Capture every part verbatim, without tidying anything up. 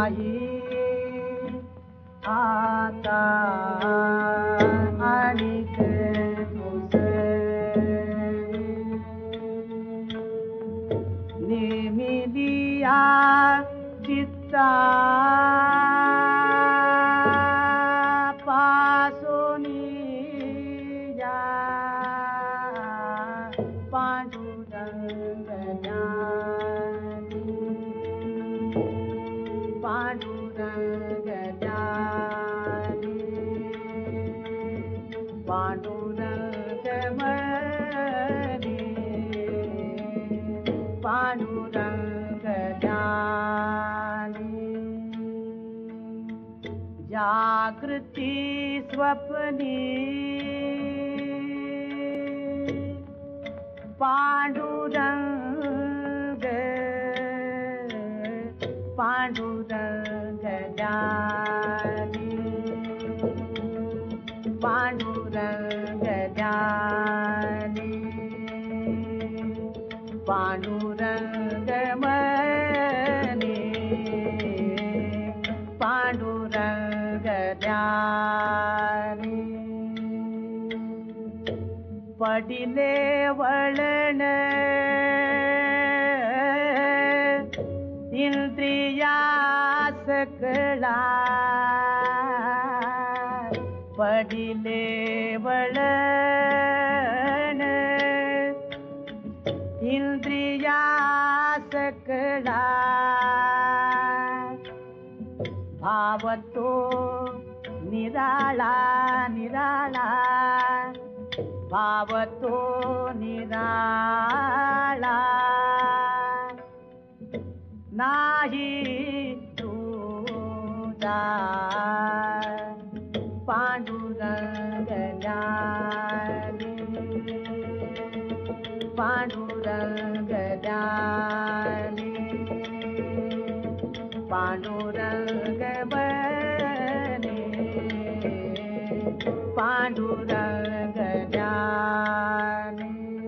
नाही आता आणिक नेमिलिया चित्ता पासोनिया पांडुरंग ज्ञानी पांडुरंग ज्ञानी पांडुरंग मनी पांडुरंग ज्ञानी जागृती स्वप्नी पांडुरंग पांडुरंग ज्ञानी पांडुरंग ज्ञानी पांडुरंग मनी पांडुरंग ज्ञानी पडिले वळण इंद्रिया सकला पडिले वळण इंद्रिया सकला भावतो निराळा निराळा भावतो निराळा नाही तुझा पांडुरंग ज्ञानी पांडुरंग ज्ञानी पांडुरंग बने पांडुरंग ज्ञानी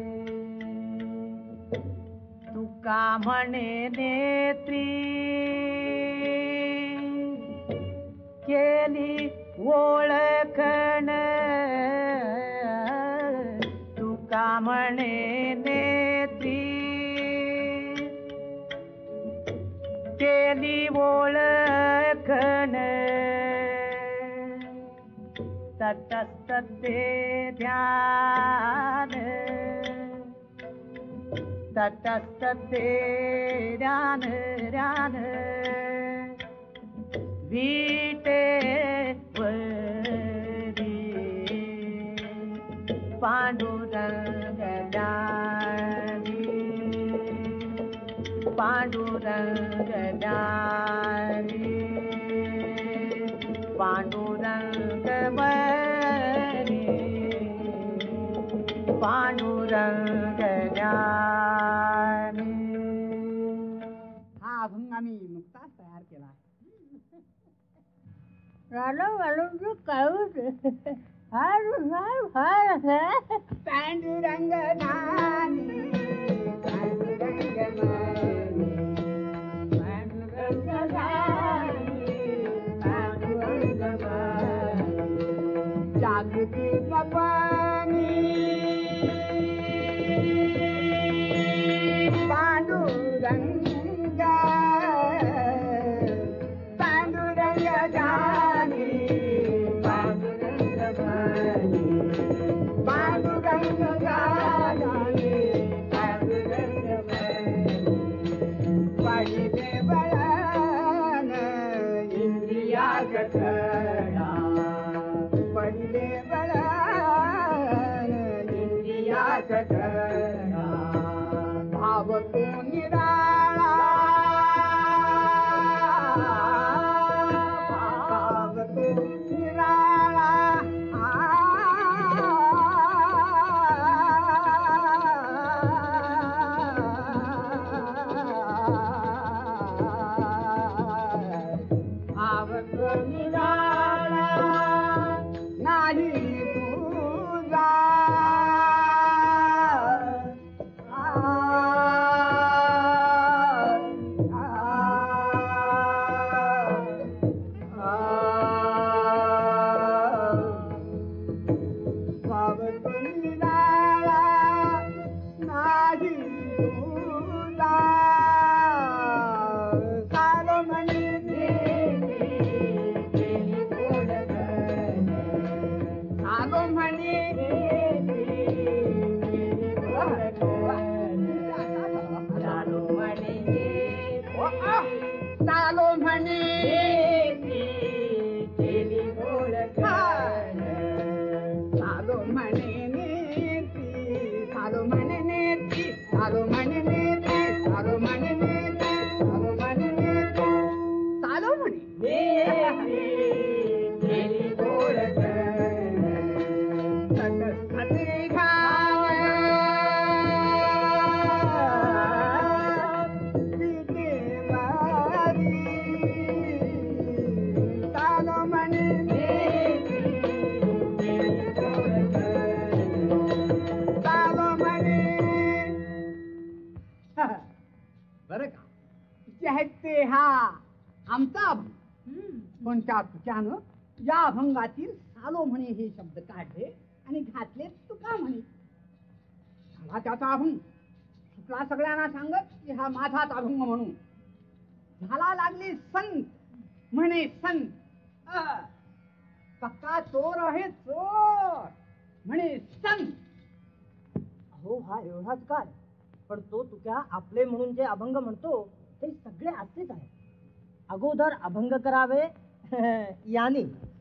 तुका म्हणे नेत्री केली ओळखण तुका म्हणे नेत्री केली ओळखण तटस्थ ते ध्यान तटस्थ ते ध्यान ध्यान वीटे वरी पांडुरंग ज्ञानी पांडुरंग ज्ञानी पांडुरंग मनी पांडुरंग ज्ञानी. हा अभंग आम्ही नुकताच तयार केला. रालो वालों जो काउस हार हार हार है पांडुरंग ज्ञानी पांडुरंग मनी पांडुरंग ज्ञानी पांडुरंग मनी जागृती स्वप्नी पांडुरंग पांडुरंग ज्ञानी पांडुरंग मनी पांडुरंग ज्ञानी पांडुरंग मनी पडिले वळण इंद्रिया सकला पडिले वळण इंद्रिया सकला भावतो निराळा भावतो निराळा भावतो निराळा चालो म्हणे चालो म्हणे नेती चालो म्हणे नेती चालो म्हणे नेती चालो म्हणे नेती चालो म्हणे नेती चालो म्हणे खत्री घाव चालो म्हणे चालो म्हणे बरं का जे आहेत ते हा आमचा अभंग पण त्या तुझ्यानं या अभंगातील चालो म्हणे हे शब्द काढले आणि घातले तुका म्हणे झाला त्याचा अभंग तुला सगळ्यांना सांगत की हा माझाच अभंग म्हणून झाला लागले संत म्हणे संत पक्का चोर आहे चोर म्हणे संत. हो हा एवढाच काय पण तो तुक्या आपले म्हणून जे अभंग म्हणतो ते सगळे असेच आहे. अगोदर अभंग करावे याने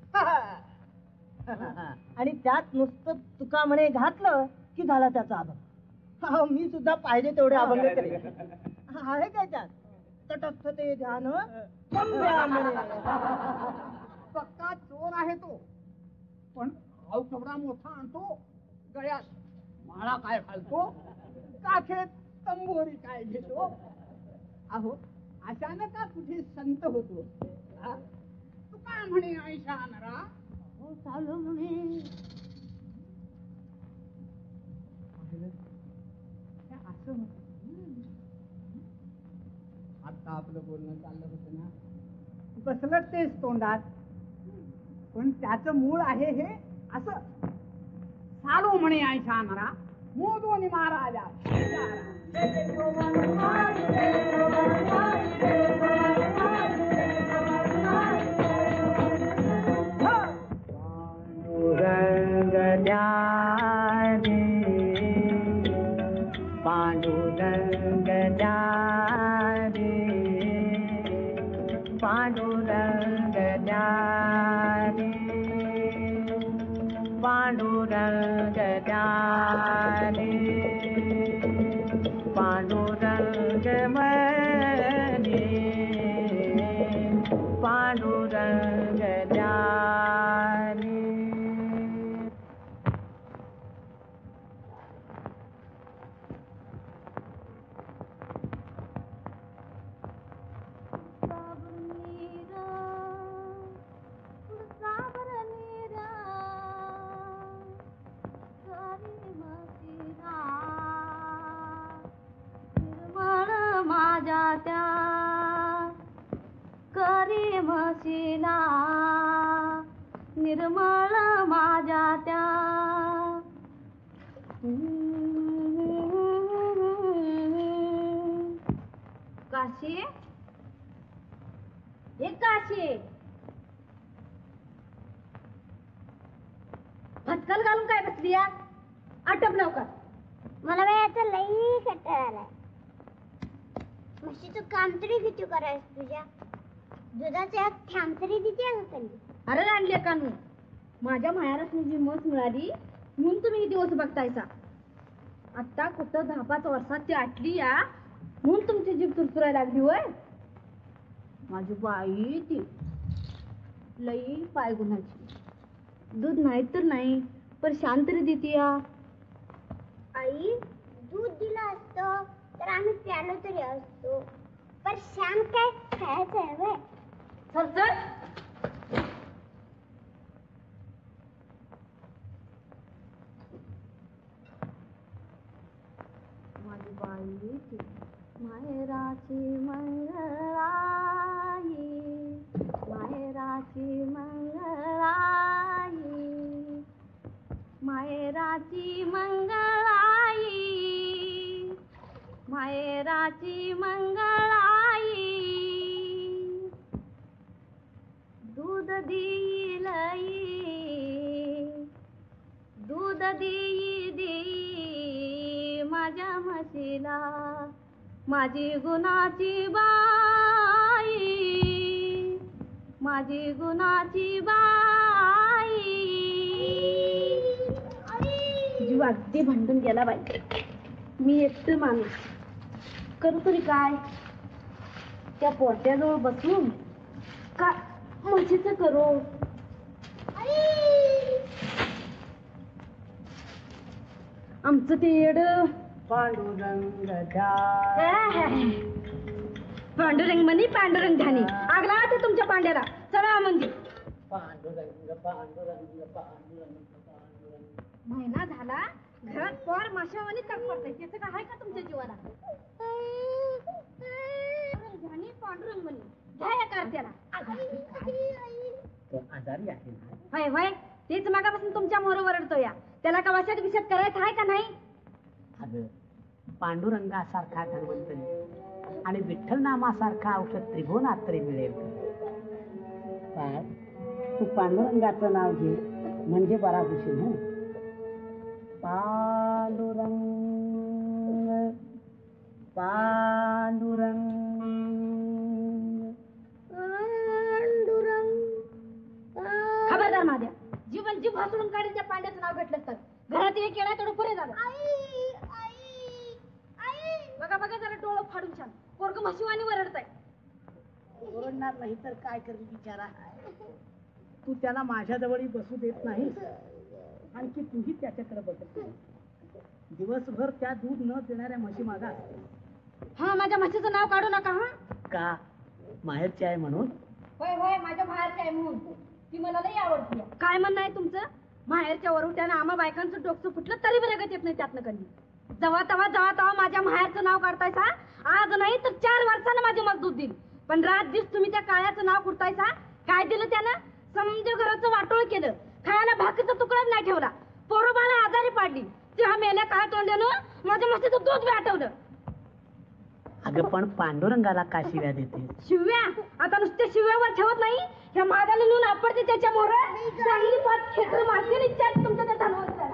आणि त्यात नुसतं तुका म्हणे घातलं की झाला त्याचा अभंग. मी सुद्धा पाहिजे तेवढे अभंग केले आहे त्याच्यात तटस्थ ते ध्यान म्हणे. पक्का चोर आहे तो पण भाव केवढा मोठा आणतो गळ्यात माळा काय घालतो काखेत तंबोरी काय घेतो. अहो अचानक का कुठे संत होतो तू काय म्हणे आयशा नरा चालू म्हणे असं होत. आता आपलं बोलणं चाललं होतं ना बसलं तेच तोंडात पण त्याचं मूळ आहे हे असं चालू म्हणे आयशा नरा मोदोनी महाराजा पांडुरंग द्यारे पांडुरंग द्यारे पांडुरंग द्यारे पांडुरंग म्हणे पांडुरंग द्यारे. करी म्हशीला निर्मळ माझ्या त्या काशी हे काशी भटकल घालून काय बसली या आटप लवकर. मला वेळाचा लई कंटाळा आलाय. म्हशीचं काम तरी किती करायचं तुझ्या दुधाचा एक थांब तरी देते का कधी. अरे राणले कानू माझ्या मायारसनी जी मस मिळाली म्हणून तुम्ही किती दिवस बघतायचा. आता कुठं दहा पाच वर्षाची आटली या म्हणून तुमची जीभ चुरचुरायला लागली होय. माझी बाई ती लई पाय गुणाची दूध नाही तर नाही पण शांत तरी देते या. आई दूध दिलं असतं तर आम्ही प्यालो तरी असतो पण श्याम काय खायचं आहे व्हय. चल चल माझी बाई ती माहेराची मंगळाई माहेराची मंगळाई माहेराची मंगळाई माहेराची मंगळाई दूध देईल दूध देई देई माझ्या म्हशीला माझी गुणाची बाई. माझी गुणाची बाई. जीव अगदी भांडून गेला बाई. मी एकटं माणूस करू तरी काय. त्या पोट्याजवळ बसून का म्हशीचं करू. आमचं ते येड पांडुरंग पांडुरंग म्हणी पांडुरंग धानी. आगला ते तुमच्या पांड्याला. चला म्हणजे पांडुरंग पांडुरंग पांडुरंग पांडुरंग. महिना झाला घरात पोर माशावानी तडपडतंय. त्याचं काय आहे का तुमच्या जीवाला. धानी पांडुरंग म्हणी घ्या या कारत्याला. तो आजारी आहे ना. होय होय तेच मागापासून तुमच्या मोर वरडतो या. त्याला का वशात विषात करायचं आहे का नाही. अगं पांडुरंगासारखा धन्वंतरी आणि विठ्ठल नामासारखा औषध त्रिभुवनात तरी मिळेल. काय तू पांडुरंगाचं नाव घे म्हणजे बरा होशील. ना पांडुरंग पांडुरंग खबरदार माझ्या जीवन जीव हसडून काढील त्या पांड्याचं नाव घेतलं तर. घरात एक येणार तेवढं पुरे झालं. बघा बघा जरा डोळं फाडून छान पोरग म्हशीवानी वरडताय. ओरडणार नाही तर काय करेल बिचारा. तू त्याला माझ्याजवळही बसू देत नाही आणखी तूही त्याच्याकडे बसत नाही. दिवसभर त्या दूध न देणाऱ्या म्हशी मागा हा माझ्या म्हशीचं नाव काढू नका. हा का माहेरची आहे म्हणून. होय होय माझ्या बाहेरच्या आहे म्हणून ती मला लई आवडते. काय म्हणणं आहे तुमचं. माहेरच्या वरुट्यानं आम्हा बायकांचं डोकं फुटलं तरी बरगत येत नाही त्यातनं कधी. जवा तवा जवा तवा माझ्या माहेरचं नाव काढतायसा. आज नाही तर चार वर्षानं माझी मग दूध देईल. पण रात दिवस तुम्ही त्या काळ्याचं नाव कुठतायसा. काय दिलं त्यानं. समजे घराचं वाटोळ केलं. खायला भाकरीचा तुकडाच नाही ठेवला. पोरोबाला आजारी पाडली. तेव्हा मेल्या काय तोंड्यानं माझ्या मस्तीचं दूध बी आठवलं. अगं पण पांडुरंगाला का शिव्या देते. शिव्या आता नुसते शिव्यावर ठेवत नाही. ह्या माझ्याला नेऊन आपडते त्याच्या मोर चांगली पाच खेटर मारते इच्छा तुमच्या त्या धनवंताला.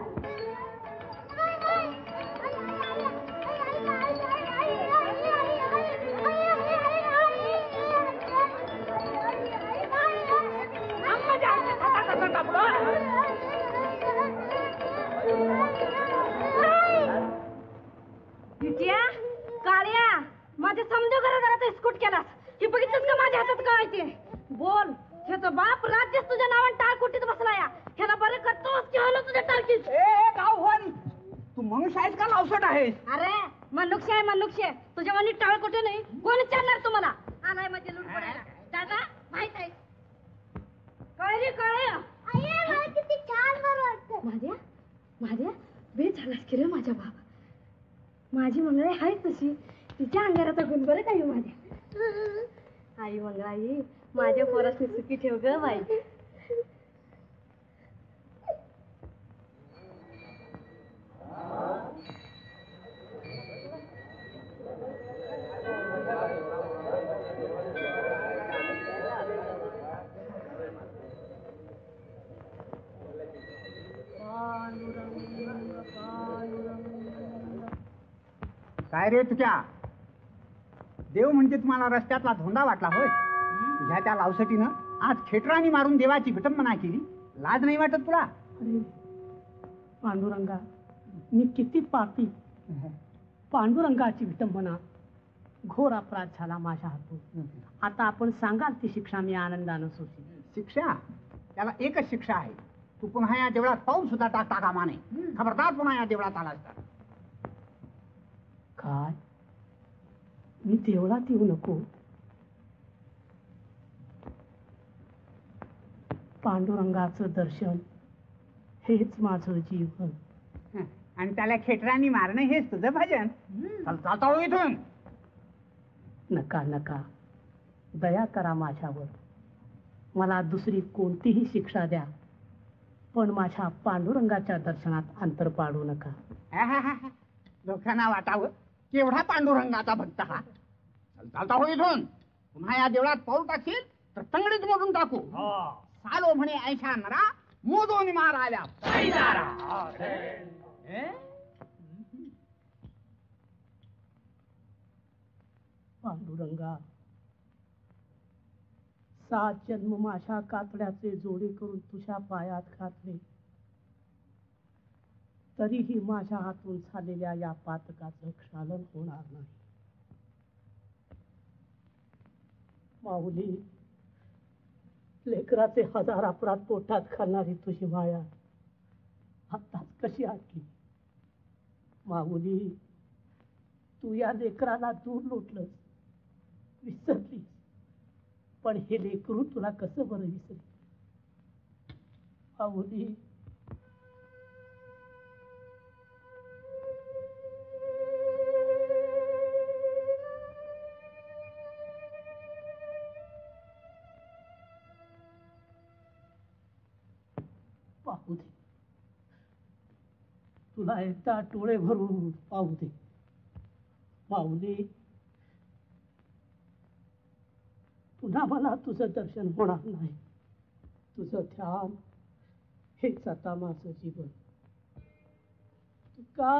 काळ्या माझ्या समजा घरात इस्कूट केलास. हे बघितलंस का माझ्या हातात काय ते. बोल ह्याचा बाप राज्यच तुझ्या नावाने टाळकोटीत बसला या. ह्याला बरं करतोस की हलो तुझ्या टाळकीत. तू मनुष्य आहेस का लावसट आहेस. अरे मनुष्य आहे मनुष्य. तुझ्या मनी टाळकोटे नाही कोण विचारणार तुम्हाला. आलाय म्हणजे लूट पडायला. दादा माहित आहे काय रे काळ्या. किती छान बरं वाटतं. माझ्या माझ्या बेच झालास की रे माझ्या बाबा. माझी मंगळाई आहेच तशी. तिच्या अंगाराचा गुण बरं काही माझ्या. आई मंगळाई माझ्या पोरासनी सुखी ठेव ग बाई. काय रे तुझ्या देव म्हणजे तुम्हाला रस्त्यातला धोंडा वाटला होय. तुझ्या त्या लावसटीनं आज खेटरानी मारून देवाची विटंबना केली. लाज नाही वाटत तुला. पांडुरंगा मी किती पापी. पांडुरंगाची विटंबना घोर अपराध झाला माझ्या हातून. आता आपण सांगाल ती शिक्षा मी आनंदानं सोसेल. शिक्षा त्याला एकच शिक्षा आहे. तू पुन्हा या देवळात पाऊल सुद्धा टाकता कामा नये. खबरदार पुन्हा या देवळात आलास तर. काय मी देवळात येऊ नको. पांडुरंगाचं दर्शन हेच माझं जीवन. आणि त्याला खेटरानी मारणं हेच तुझं भजन. चालता हो इथून. नका नका दया करा माझ्यावर. मला दुसरी कोणतीही शिक्षा द्या पण माझ्या पांडुरंगाच्या दर्शनात अंतर पाडू नका. लोकांना वाटावं केवढा पांडुरंगाचा भक्त हा. चालता हो इथून. पुन्हा या देवळात पाऊल टाकशील तर तंगडीत मोडून टाकू. सालो म्हणे ऐशा नरा मोदोन मार आल्या. पांडुरंगा सात जन्म माझ्या कातड्याचे जोडे करून तुझ्या पायात घातले, तरीही माझ्या हातून झालेल्या या पातकाचं क्षालन होणार नाही. माऊली, लेकराचे हजार अपराध पोटात घालणारी तुझी माया आत्ताच कशी आटली. माऊली, तू या लेकराला दूर लोटलंस, विसरलीस, पण हे लेकरू तुला कसं बरं विसरेल. माऊली, पाहू दे, तुला एकदा डोळे भरून पाहू दे. माऊली, पुन्हा मला तुझं दर्शन होणार नाही. तुझं ध्यान हेच आता माझं जीवन. तुका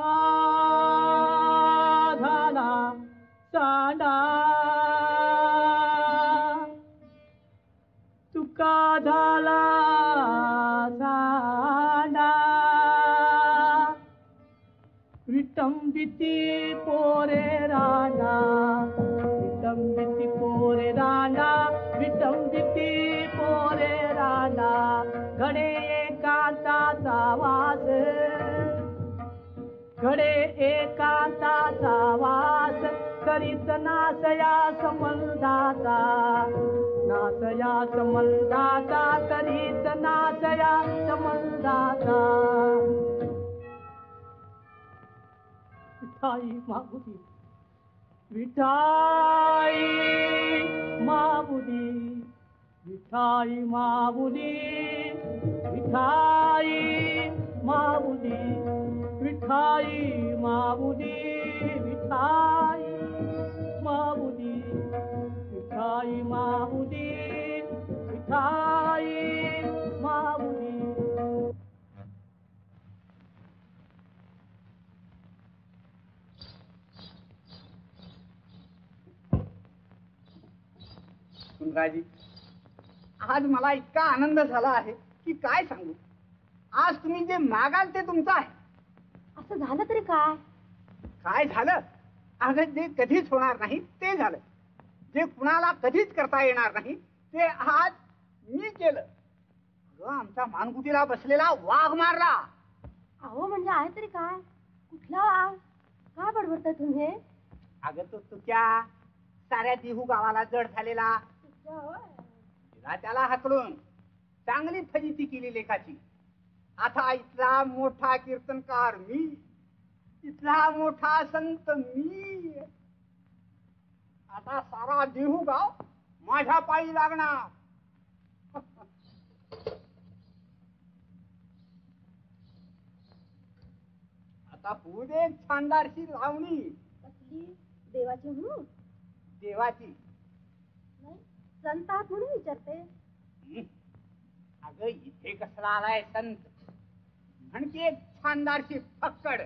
झाला चांडा, तुका झाला चांडा, विटंबिती पोरे राणा, विटंबिती पोरे राणा, विटंबिती पोरे राणा. घडे एकांताचा वास, घडे एकांताचा वास, करीत नासया संबंधाचा, नासया संबंधाचा, करीत नासया संबंधाचा. विठाई माऊली, विठाई माऊली, विठाई माऊली, विठाई माऊली, विठाई माऊली, विठाई माऊली, विठाई माऊली, विठाई माऊली. सुंदराजी, आज मला इतका आनंद झाला आहे की काय सांगू. आज तुम्ही जे मागाल ते तुमचं आहे. असं झालं तरी काय? काय झालं? अगं, जे कधीच होणार नाही ते झालं. जे कुणाला कधीच करता येणार नाही ते आज मी केलं. अगं, आमच्या मानगुटीला बसलेला वाघ मारला. अहो, म्हणजे आहे तरी काय? कुठला वाघ? काय बडबडताय तुम्ही? अगं, तो तुझ्या साऱ्या देहू गावाला जड झालेला. तिला त्याला हाकलून चांगली फजिती केली लेखाची. आता इथला मोठा कीर्तनकार मी, इथला मोठा संत मी. आता सारा देहू गाव माझ्या पायी लागणार. आता पुढे छानदारशी लावणी. कसली? देवाची म्हणून? देवाची नाही, संत आहात म्हणून विचारते. अगं, इथे कसला आलाय संत? म्हणजे एक छानदारशी फक्कड.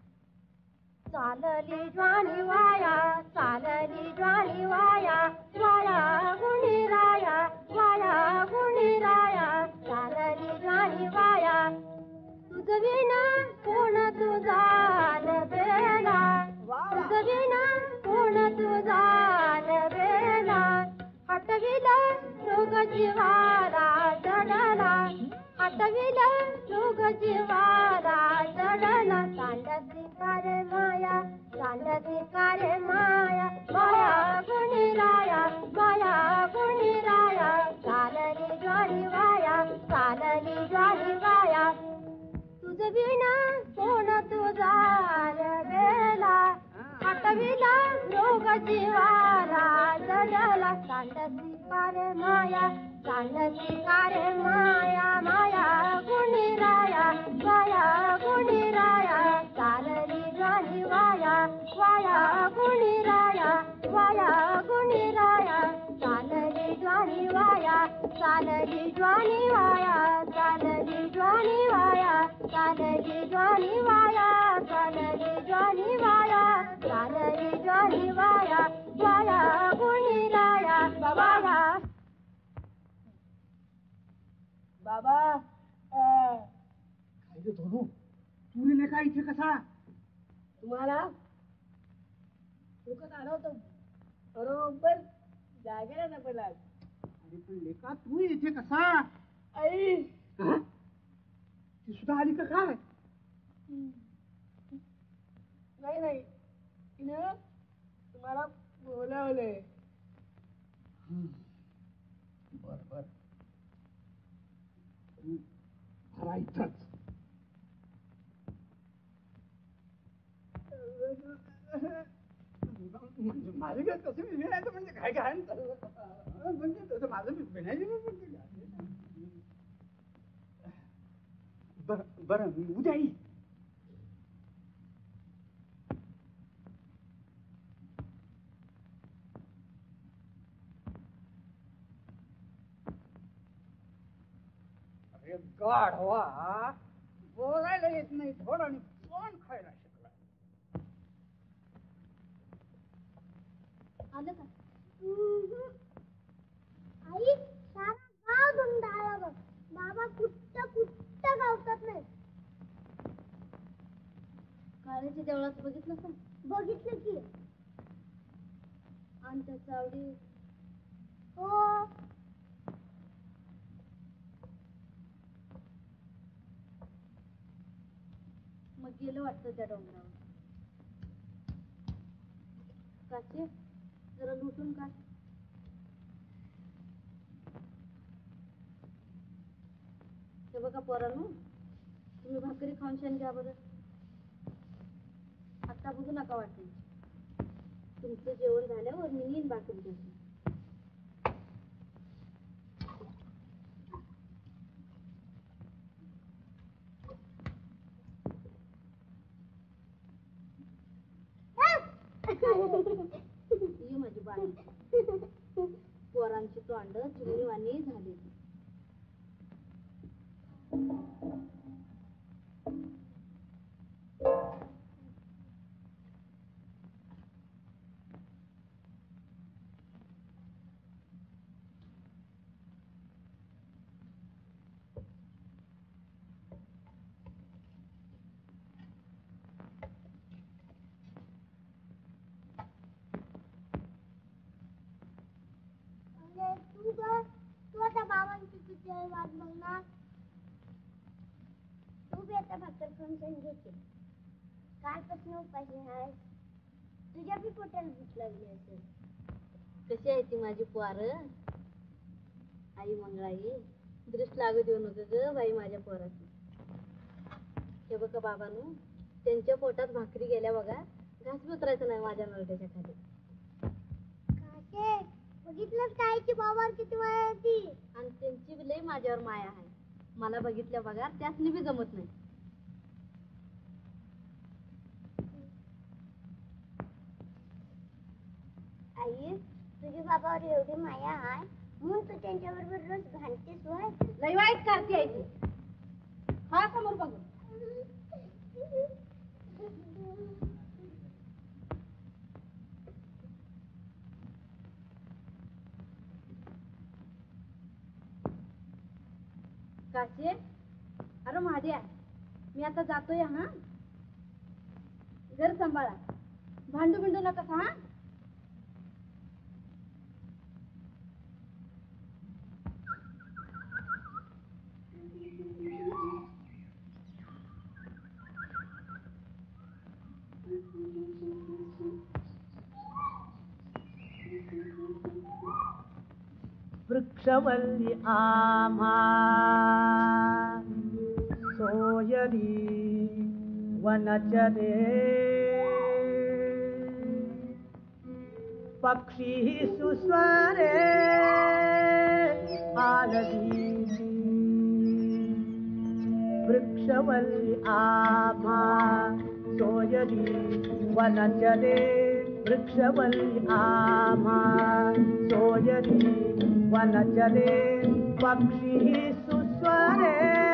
चालली ज्वानी वाया, चालली ज्वानी वाया, वाया गुणी राया, वाया गुणी राया, चालली ज्वानी वाया. तुझ विना कोण तुझा बेला, तुझ विना कोण तुझा बेला. हटविला रोग जीवाला जडला, हटविला रोग जीवाला जडला. सांडसी कारे माया, सांडसी कारे माया, माया गुणी राया, माया गुणी राया. चालली ज्वारी वाया, चालली ज्वारी वाया. तुझ विना कोण तुझा गेला, हटविला रोग जीवाला जडला. सांडसी कारे माया, सांडसी कारे माया, माया गुणी राया, माया गुणी राया. चालली ज्वारी वाया, वाया गुणी राया, वाया गुणी राया. चालली ज्वारी वाया, चालली ज्वारी वाया, चालली ज्वारी वाया, चालली ज्वारी वाया, चालली ज्वारी वाया, चालली ज्वारी वाया, वाया गुणी राया, वाया. बाबा काय रे धोनू तू रे लेका इथे कसा तुम्हाला डोक्यात आलं होतं बरोबर जागेला सापडला. अरे पण लेका तू इथे कसा आई हा? ती सुद्धा आली का काय नाही नाही तिनं तुम्हाला बोलावलंय. बर बर खरा इथंच म्हणजे माझं काय तसं विनायचं म्हणजे काय काय म्हणजे तसं माझं विनायचं बर बरं उद्या येईल. अरे गाढवा बोलायला येत नाही थोडं आणि कोण खायला शिकला. आलं का आई सारा गाव धुंडाळला बघ. बाबा कुठं कुठं गावतात नाही. काळ्याच्या देवळात बघितलं का बघितलं की आणि त्या चावडी हो मग गेलं वाटतं त्या डोंगरावर. काचे जरा लुटून काढ. हे बघा पोरांनो तुम्ही भाकरी खाऊन शेण घ्या बरं. आता बघू नका वाटते. तुमचं जेवण झाल्यावर मी येईन भाकरी घेऊन. ये माझी बाई पोरांची तोंड चिमणीवाणी झाली. तू ग तू आता बाबांची तुझी वाट बघणार. तू बी आता भाकर खाऊन घेते. कालपासून उपाशी आहेस. तुझ्या बी पोटाला भूक लागली असेल. कशी आहे ती माझी पोर आई मंगळाई. दृष्ट लागू देऊ नका ग बाई माझ्या पोराची. हे बघा बाबांनो त्यांच्या पोटात भाकरी गेल्या बघा. घास बी उतरायचं नाही माझ्या नरड्याच्या खाली. काके बघितलंच काय की बाबांची किती माया होती. आणि त्यांची बी लई माझ्यावर माया आहे. मला बघितल्या बघा त्यासनी बी जमत नाही. आई तुझी बाबावर एवढी माया आहे म्हणून तू त्यांच्या बरोबर रोज भांडतेस होय. लई वाईट करते आहे ती. हा समोर बघ. काचे अरे महाद्या मी आता जातोय हा. घर सांभाळा. भांडू बिंडू नका हा. वृक्षवल्ली आम्हा सोयरी वनचरे पक्षी सुस्वरे आलदी. वृक्षवल्ली आम्हा सोयरी वनचरे वृक्षवल्ली आम्हा सोयरी वनचरे पक्षी सुस्वरे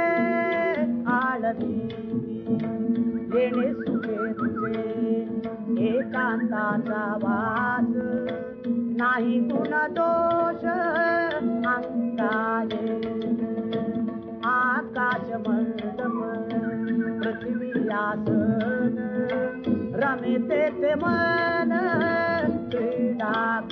आळती. येणे सुखे तुझे एकांताचा वास नाही गुण दोष अंगाये. आसन रमिते ते मन क्रीडा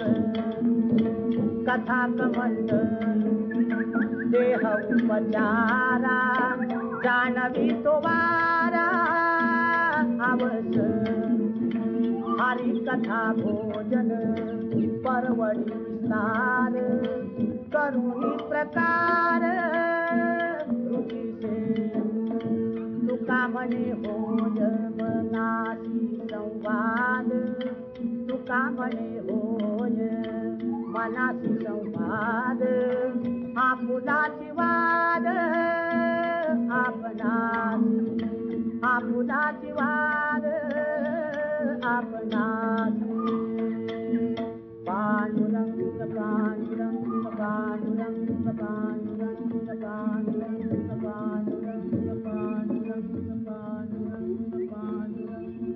कथा कमंडलू देह उपचारा जानवी तो वारा अवसर हरि कथा भोजन परवड़ी विस्तार करुणी प्रकार रुचि से तुका म्हणे होय मनासी संवाद तुका म्हणे होय मनासी संवाद आपुलाची वाद आपणासी आपुलाची वाद आपणासी पांडुरंग पांडुरंग पांडुरंग पांडुरंग पांडुरंग पांडुरंग पांडुरंग पांडुरंग पांडुरंग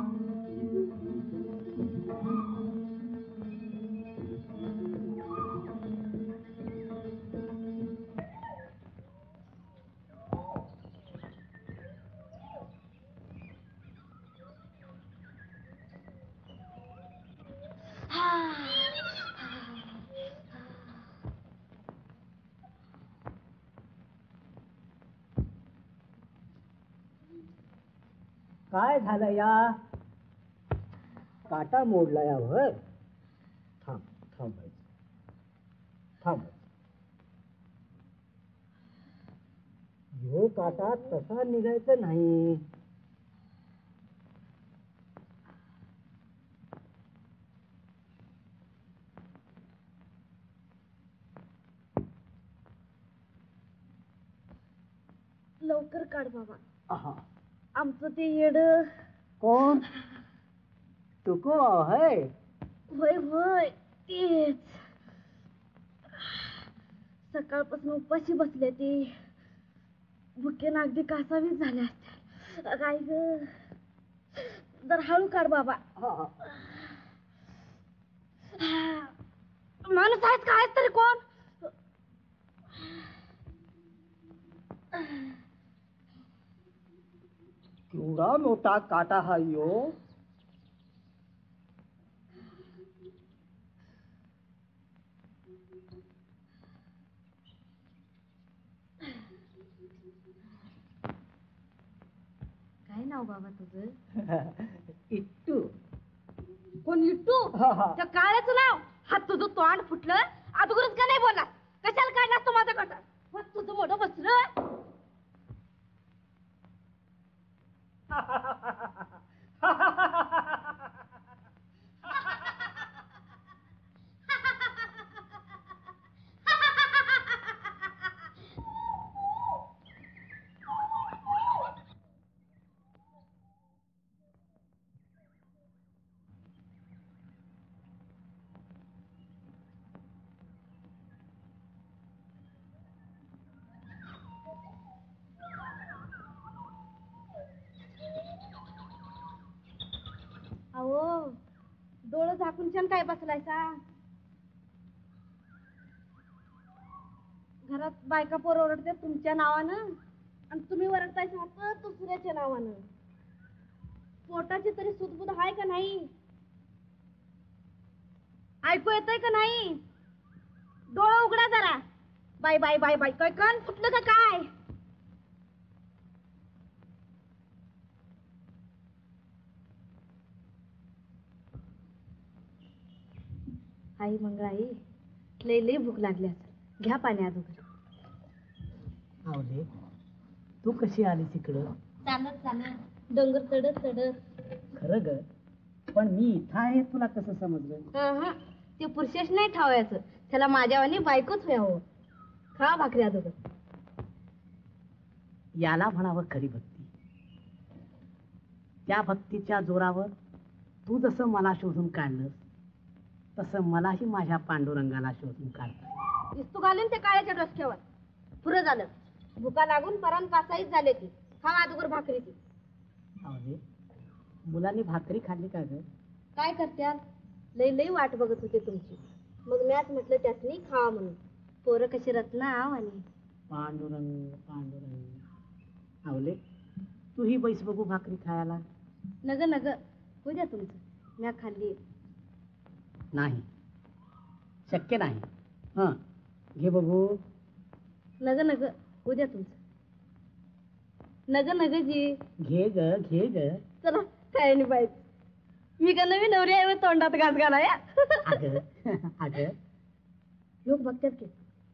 काय झालं या काटा मोडला यावर थांब थांबायचं थांबायचं ह्यो काटा तसा निघायचा नाही लवकर काढ बाबा. आहा आमचं ते येड. कोण तुको है होय होय तेच. सकाळपासून उपाशी बसले ते भुके नागदी कासावीस झाल्या असत्या. काय ग जर हळू काढ बाबा. माणूस आहेस का आहेस तरी कोण. केवढा मोठा काटा हा यो. काय नाव बाबा तुझं. इट्टू. कोण इट्टू. त्या काळ्याचं नाव. हात तुझं तोंड फुटलं अगोदरच का नाही बोलला. कशाला काढलास तू माझा काटा. मग तुझं मोठं बसलं. अहो डोळं झाकून छान काय बसलायसा. घरात बायका पोर ओरडते तुमच्या नावानं आणि तुम्ही ओरडतायसा तर दुसऱ्याच्या नावानं. पोटाची तरी सुदबुद हाय का नाही. ऐकू येतंय का नाही. डोळं उघडा जरा. बाय बाय बाय बाय काय कान फुटलं का काय. आई मंगळाई लय लय भूक लागली असेल. घ्या पाणी अगोदर. आवले तू कशी आलीस इकडं. चालत चालत डोंगर चढत चढत. खरं ग पण मी इथं आहे तुला कसं समजलं. ते पुरुषेश नाही ठावायचं. त्याला माझ्यावानी बायकोच व्हावं. खा भाकरी अगोदर. याला म्हणावं खरी भक्ती. त्या भक्तीच्या जोरावर तू जसं मला शोधून काढलंस तसं मलाही माझ्या पांडुरंगाला शोधून काढ. इस्तू घालून ते काळ्याच्या डोसक्यावर. पुरं झालं. भुका लागून परान कासाईच झाले ती. खा अगोदर भाकरी ती. आवले मुलांनी भाकरी खाल्ली का ग. काय करत्याल. लई लई वाट बघत होते तुमची. मग मॅच म्हटलं त्यासनी खावा म्हणून. पोरं कशी रत्ना आणि पांडुरंग पांडुरंग. आवले तूही बैस बघू भाकरी खायला. नग नग उद्या तुमचं म्या खाल्ली. नाही, शक्य नाही. हं, घे बघू. नग नग उद्या तुमचं. नग नग जी. घे ग घे ग. चला काय नाही पाहिजे. मी का नवी नवरी आहे तोंडात घास घाला या. अगं अगं लोक बघतात की.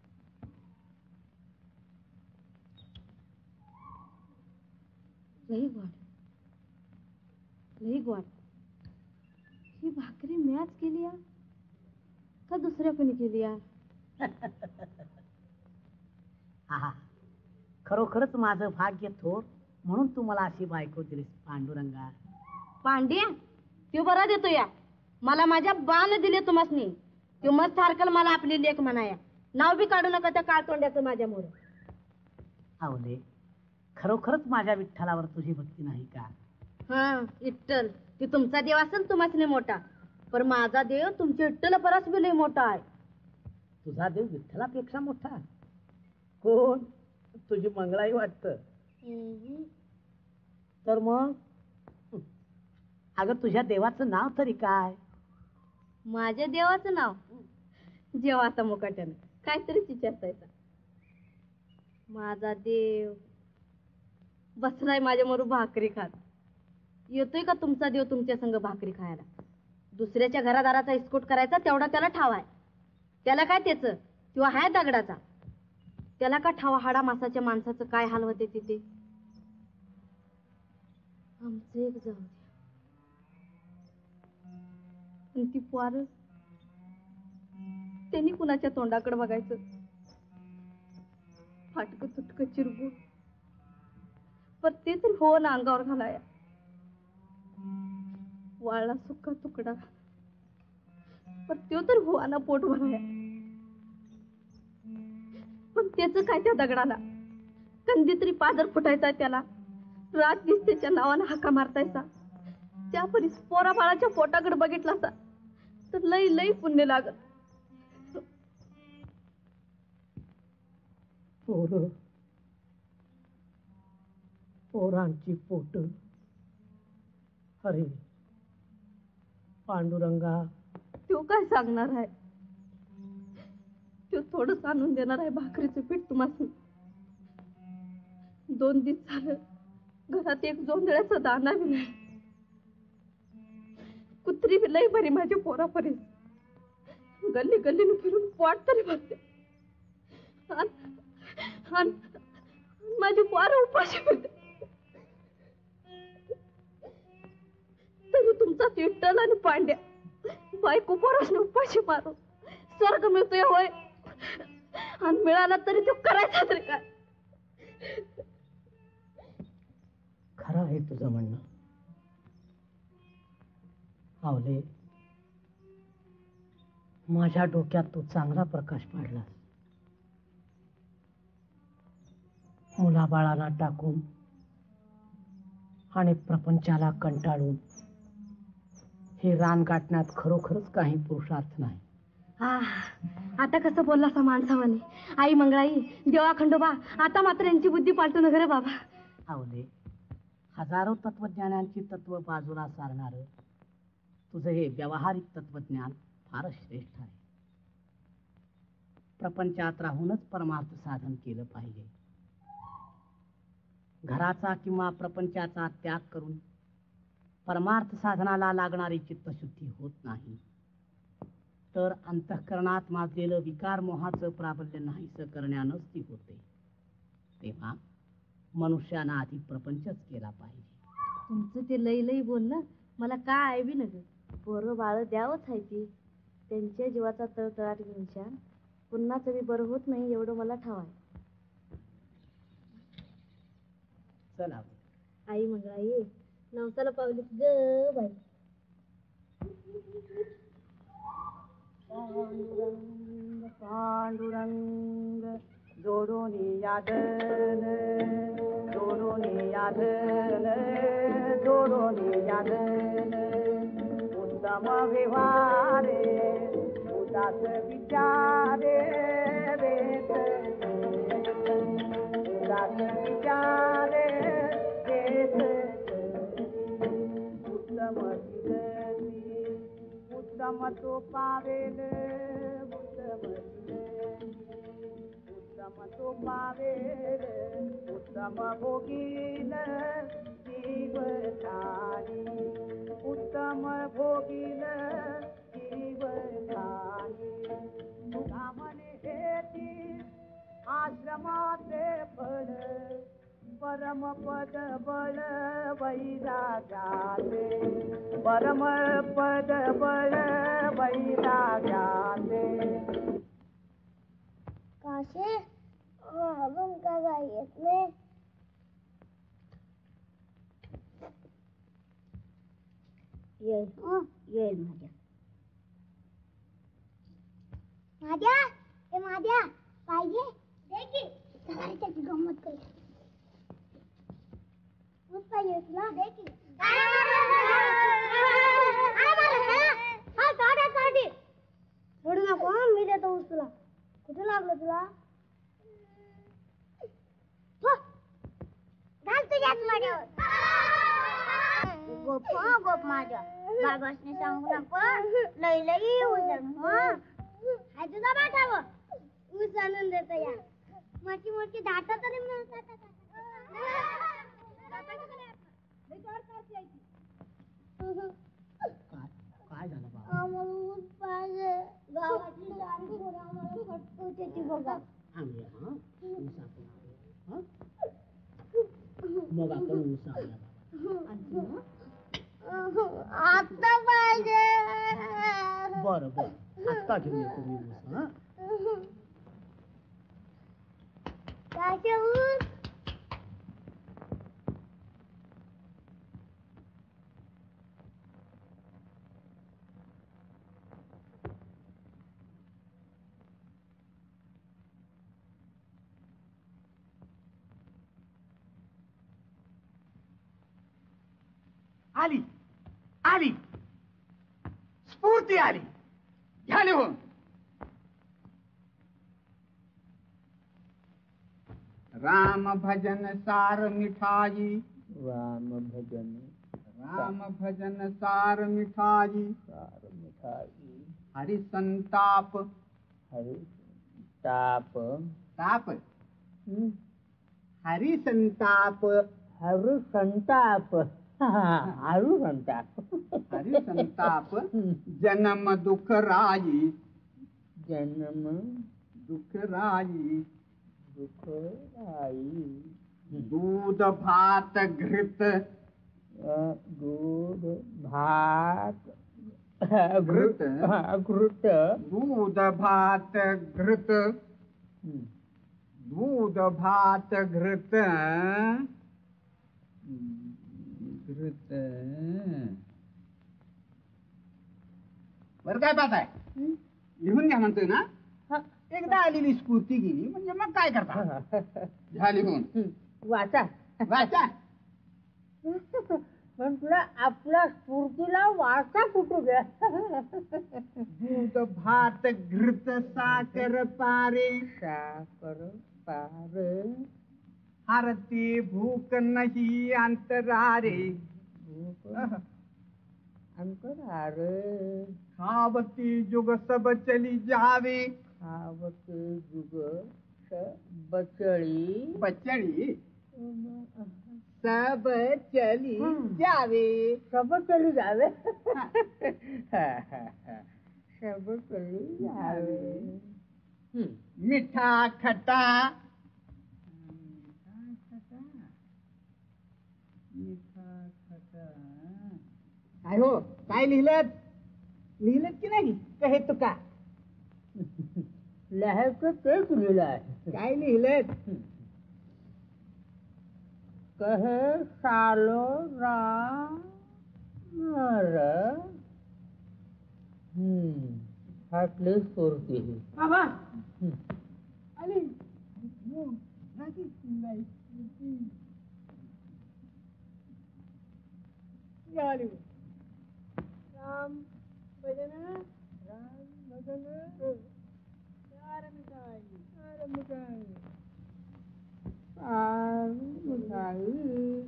लई गोड लई गोड. ही भाकरी मॅच केली या का दुसऱ्या कोणी केली या. आहा, खरोखरच माझं भाग्य थोर म्हणून तू मला अशी बायको दिलीस पांडुरंगा. पांड्या त्यो बरा देतो या. मला माझ्या बाण दिले तुम्हासनी. त्यो मस्त हारकल मला आपली लेख म्हणाया. नाव बी काढू नका त्या काळ तोंड्याचं माझ्या मोर. आवले, खरोखरच माझ्या विठ्ठलावर तुझी भक्ती नाही का. हा विठ्ठल ती तुमचा देव असेल तुम्हासनी मोठा, पण माझा देव तुमच्या विठ्ठल परस बी लय मोठा आहे. तुझा देव विठ्ठलापेक्षा मोठा कोण. तुझी मंगळाई वाटत. तर मग अगं तुझ्या देवाचं नाव तरी काय. माझ्या देवाचं नाव जेवाचा मुकाट्यानं काहीतरी विचारतायचा. माझा देव बसलाय माझ्या मरू भाकरी खात. येतोय का तुमचा देव तुमच्या संग भाकरी खायला. दुसऱ्याच्या घरादाराचा इस्कोट करायचा तेवढा त्याला ठाव आहे. त्याला काय त्याच किंवा हाय दगडाचा. त्याला का ठावा हाडा मासाच्या माणसाचं काय हाल होते तिथे. आमचं एक जाऊ द्या. ती पोर त्यांनी कुणाच्या तोंडाकडे बघायचं. फाटक तुटक चिरगुट पर ते तरी हो ना अंगावर घालाया. वाळला सुका तुकडा पण तो तर हो ना पोट भराया. पण त्याच काय त्या दगडाला. कंदी तरी पादर फुटायचा त्याला. रात दिसतेच्या नावानं हाका मारतायचा. त्या परी पोरा बाळाच्या पोटाकडे बघितला असा तर लई लई पुण्य लागत. पोर पोरांची पोट. अरे पांडुरंगा, तो काय सांगणार आहे. तो थोडंच आणून देणार आहे भाकरीचं पीठ तुम्हाला. दोन दिवस झालं घरात एक जोंधळ्याचा दाना बी नाही. कुत्री बी लई बरी माझ्या पोरापर्यंत. गल्ली गल्लीने फिरून पोट तरी भरते. माझी पोर उपाशी फिरते. तरी तुमचा विठ्ठल आणि पांड्या बायको पोरासने उपाशी मारून स्वर्ग मिळतोय होय. आणि मिळाला तरी तो करायचा तरी काय. खरं आहे तुझं म्हणणं. आवले, माझ्या डोक्यात तू चांगला प्रकाश पाडलास. मुलाबाळाला टाकून आणि प्रपंचाला कंटाळून हे रान गाठण्यात खरोखरच काही पुरुषार्थ नाही. आता कसं बोलला सा माणसावाने. आई मंगळाई देवा खंडोबा आता मात्र यांची बुद्धी पालटू न घरे बाबा. आवले, हजारो तत्वज्ञानांची तत्व बाजूला सारणार तुझं हे व्यावहारिक तत्वज्ञान फारच श्रेष्ठ आहे. प्रपंचात राहूनच परमार्थ साधन केलं पाहिजे. घराचा किंवा प्रपंचाचा त्याग करून परमार्थ साधनाला लागणारी चित्तशुद्धी होत नाही. तर अंतःकरणात माजलेलं विकार मोहाचं प्राबल्य नाहीसं करण्यानंच ती होते. तेव्हा मनुष्यानं आधी प्रपंचच केला पाहिजे. तुमचं ते लई लई बोलणं मला काय बी नग. पोरं बाळ द्यावंच आहे ती. त्यांच्या जीवाचा तळतळाट घेऊन शान पुन्हाच बी बरं होत नाही एवढं मला ठाव आहे. चला आई मंगळाई नवसाला पावली ग बाई. पांडुरंग पांडुरंग जोडोनी यादन जोडोनी यादन जोडोनी यादन. उत्तम व्यवहारे उदास विचारे वेद उदास विचारे वेद तो पावेल उत्तम उत्तम तो पावेल उत्तम भोगील जीवधानी उत्तम भोगील जीवधानी तुका म्हणे हेती आश्रमाचे फळ परम पद बळ वैराग्याचे परम पद बळ वैराग्याचे काशे अजून का काय येत नाही येईल येईल माझ्या माझ्या ए माझ्या पाहिजे दे की चला रे त्याची गंमत करू ऊस पाहिजे तुला दे की सोडू नको हं, मी देतो ऊस तुला कुठे लागलं तुला हो, घाल तुझ्याच माझ्यावर गोप हं, गोप माझ्या बाबासने सांगू नको लई लई उजळ हं हाय तुझा बाठावं ऊस आणून देतो या मोठी मोठी दाट तरी मिळतात काय झालं बाबा आम्हाला ऊस पाहिजे गावातली सारी पोरं आम्हाला फटकवते बघा आणूया हा ऊस आपण आणूया, हं? मग आपण ऊस आणूया आता पाहिजे बरं बरं आत्ता घेऊन येतो मी ऊस हा काशे ऊस आली आली स्फूर्ती आली घ्या लिहून राम भजन सार मिठाई राम भजन राम भजन सार मिठाई सार मिठाई हरि संताप हरि ताप ताप हं? हरि संताप हरु संताप हरु संताप हरि संताप जन्म दुख राई जन्म दुख राई दुख आई दूध भात घृत दूध भात घृत घृत दूध भात घृत हं. दूध भात घृत घृत बर काय पाहत आहे लिहून घ्या म्हणतोय ना हा. एकदा आलेली स्फूर्ती गेली म्हणजे मग काय करता घ्या लिहून हं. वाचा वाचा पण तुला आपल्या स्फूर्तीला वाचा कुठे घ्या दूध भात घृत साखर पारे साखर पार हरती भूक नाही अंतरारे अंतरार खावती जुग सब चली जावे खावते जुग बचळी बचड़ी सब चली जावे सब चली जावे सब चली जावे मिठा खटा मिठा खटा काय हो काय लिहिलं लिहिलं की नाही कहे तुका लिहायचं तेच लिहिलं आहे काय लिहिलं कहे सालो राम र हम्म फाटली स्फूर्ती बाबा हम्म. आली हो, राजी नाही. आली. राम भजन राम भजन चार मिठाई चार मिठाई चार मिठाई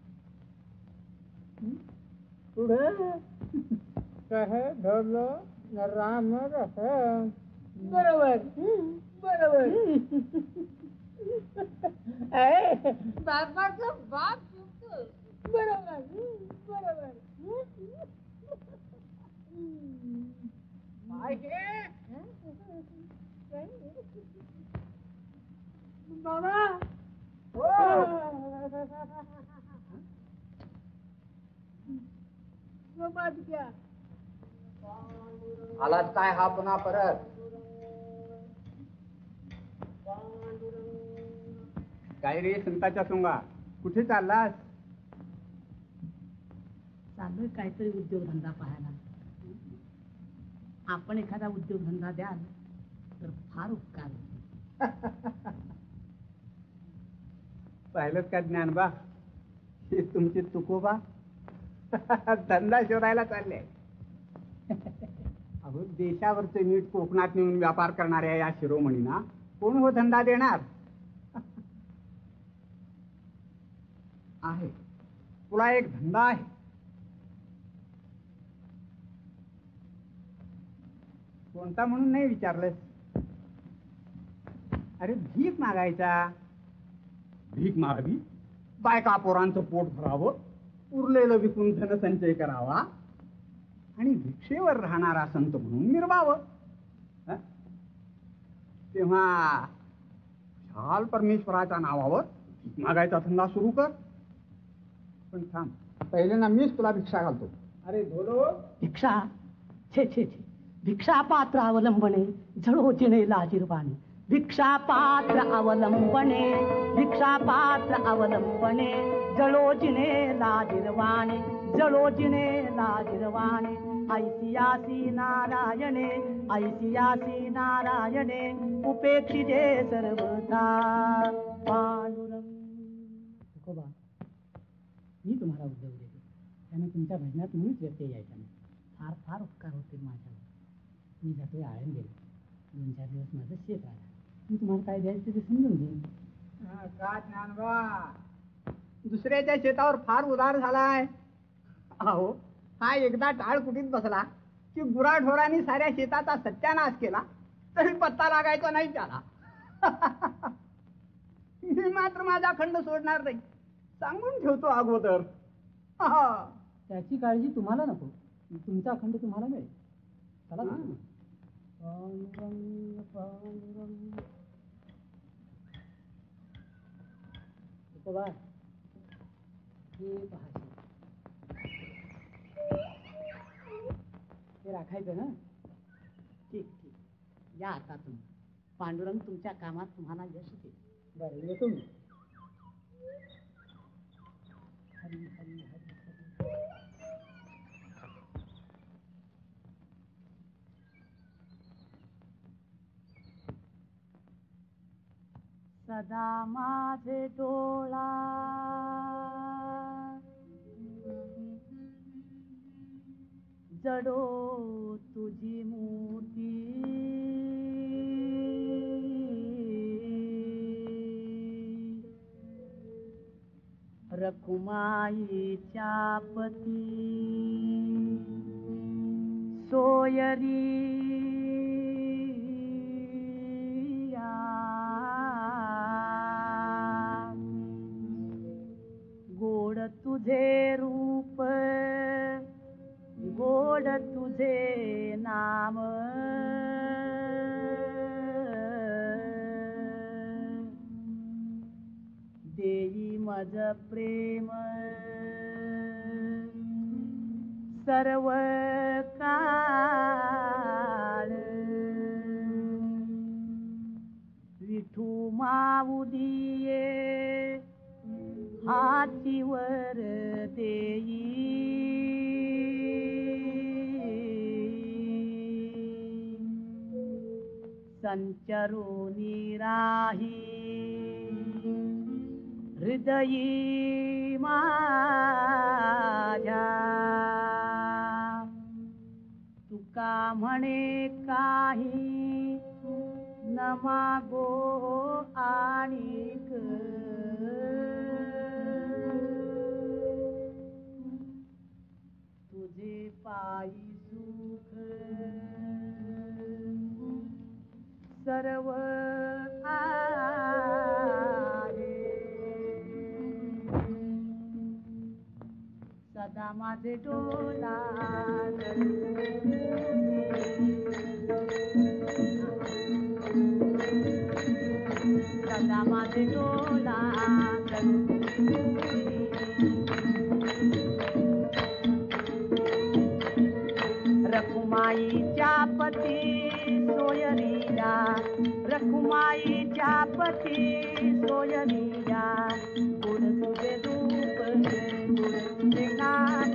पुढे कहे ढोलो राम रम. बरोबर बरोबर. आहे. बापाचं बाप चुकतो. बरोबर बरोबर. काय हे? बाबा हो. बाबा क्या आलात काय हा पुन्हा परत? काय रे संताच्या सोंगा, कुठे चाललास? चाललोय काहीतरी उद्योगधंदा पाहायला. आपण एखादा उद्योगधंदा द्याल तर फार उपकार होतील. पाहिलं का ज्ञानबा, हे तुमची तुकोबा धंदा शोधायला चालले. अहो देशावरचे मीठ कोकणात नेऊन व्यापार करणाऱ्या या शिरोमणींना कोण हो धंदा देणार? आहे तुला एक धंदा आहे. कोणता म्हणून नाही विचारलंस? अरे भीक मागायचा. भीक मागावी, बायका पोरांचं पोट भरावं, उरलेलं विकून धनसंचय करावा आणि भिक्षेवर राहणारा संत म्हणून मिरवावं. तेव्हा शाल परमेश्वराच्या नावावर भीक मागायचा धंदा सुरू कर. पण थांब, पहिले ना मीच तुला भिक्षा घालतो. अरे धोलो. भिक्षा छे छे छे. भिक्षा पात्र अवलंबने झळोजिणे लाजीरवाणे. भिक्षा पात्र अवलंबने भिक्षा पात्र अवलंबने जळोजिने लाजीरवाणे जळोजिने लाजीरवाणे. ऐसियासी नारायणे ऐसियासी नारायणे उपेक्षिते सर्वथा पांडुरंग. तुकोबा, मी तुम्हाला उद्योग देतो, त्याने तुमच्या भजनात मुळीच व्यत्यय यायचा नाही. फार फार उपकार होतील माझ्यावर. मी जातोय आळंदीला. दोन चार दिवस माझं शेत राहणार. मी तुम्हाला काय द्यायचं ते समजून घेईन. का ज्ञानबा, दुसऱ्याच्या शेतावर फार उदार झालाय. अहो हा एकदा टाळ कुटीत बसला की गुराढोरांनी साऱ्या शेताचा सत्यानाश केला तरी पत्ता लागायचा नाही त्याला. मी मात्र माझा खंड सोडणार नाही, सांगून ठेवतो अगोदर. त्याची काळजी तुम्हाला नको, तुमचा खंड तुम्हाला मिळेल. चला तुम्ही. पांडुरंग पांडुरंग. तुकोबा, हे पहा, हे राखायचं ना. ठीक ठीक. या आता तुम्ही. पांडुरंग तुमच्या कामात तुम्हाला यश देईल. बरं येतो मी. हरी हरी हरी हरी. सदा माझे डोळा जडो तुझी मूर्ती. रखुमाईच्या पती सोयरी गोड तुझे रूप गोड तुझे नाम. देई मज प्रेम सर्व काळ. विठू माऊलिये हातीवर देई. संचरोनी राही हृदयी माझ्या. तुका म्हणे काही न मागो आणिक. तुझे पायी सुख सर्व आहे. सदा माझे डोला सदा माझे डोला रखुमाईच्या पती सोयरिया रखुमाईच्या पती सोयरिया गुण तुझे रूप गुण तुझे नाम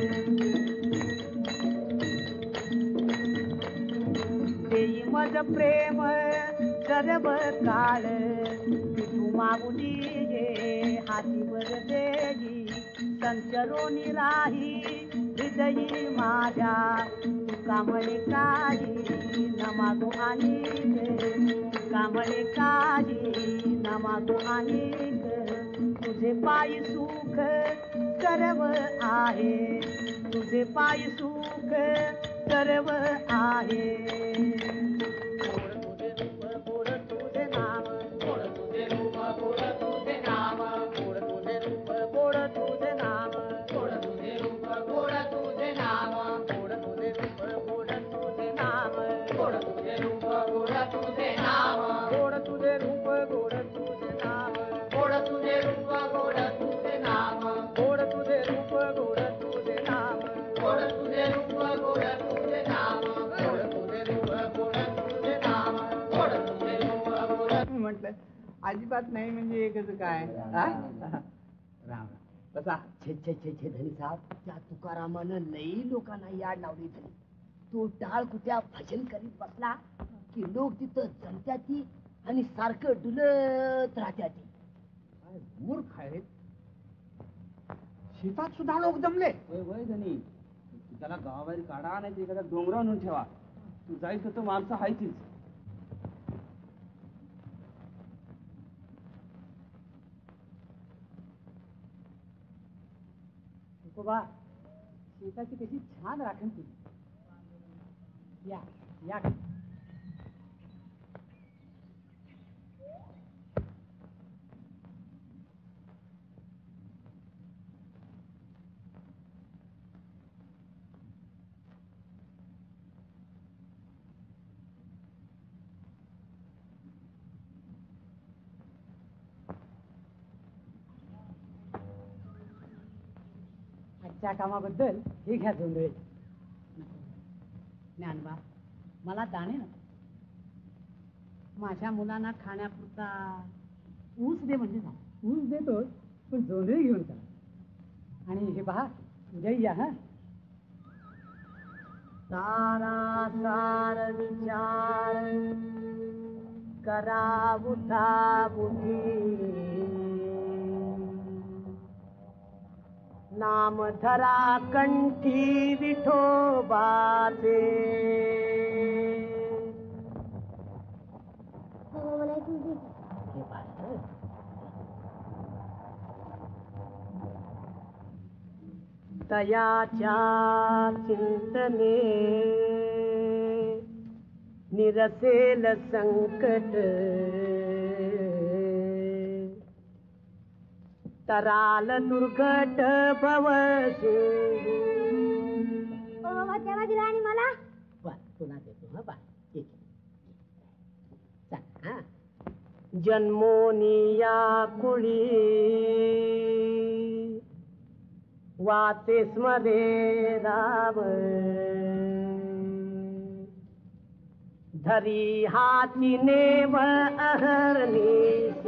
देई मज प्रेम सर्व काळ तू मागुली ये हातीवर देई संचरोनी राही हृदयी माझ्या तुका म्हणे काही न मागो आणि तुका म्हणे काही न मागो आणि तुझे पायी सुख सर्व आहे तुझे पायी सुख सर्व आहे. गोड तुझे नाम गोड तुझे रूप गोड तुझे नाम गोड तुझे रूप गोड तुझे नाम गोड तुझे रूप गोड तुझे नाम गोड तुझे रूप गोड तुझे नाम गोड तुझे रूप गोड तुझे नाम गोड तुझे रूप गोड तुझे नाम गोड तुझे रूप गोड तुझे नाम गोड तुझे रूप गोड तुझे नाम गोड तुझे रूप गोड तुझे नाम गोड तुझे रूप गोड तुझे नाम गोड तुझे रूप गोड. म्हटलं अजिबात नाही म्हणजे एकच काय हा? राम बसा. छे छे छे छे धनी साहेब त्या तुकारामानं लई लोकांना याड लावली धनी. तो टाळ कुत्या भजन करीत बसला की लोक तिथं जमत्याती आणि सारखं डुलत राहत्याती. काय मूर्ख आहेत. शेतात सुद्धा लोक जमले. वय वय धनी त्याला गावाबाहेर काढा नाही एखाद्या डोंगरावर आणून ठेवा. तू जायचं तर माणसं हायचीच. तुकोबा शेताची कशी छान राखण केली. या या आजच्या कामाबद्दल हे घ्या जोंधळे. ज्ञानबा मला दाणे नको. माझ्या मुलांना खाण्यापुरता ऊस दे म्हणजे झालं. ऊस देतोच पण जोंधळे घेऊन चला. आणि हे पहा उद्या या हा. सारा सार विचार करा बुधा बुधी नाम धरा कंठी विठोबाचे. तयाच्या चिंतने निरसेल संकट तराल दुर्घट भव तेव्हा दिला आणि मला पुन्हा देतो हा बा. जन्मोनी या कुळी वाचे स्मरे राम धरी हाती नेव अहरणी.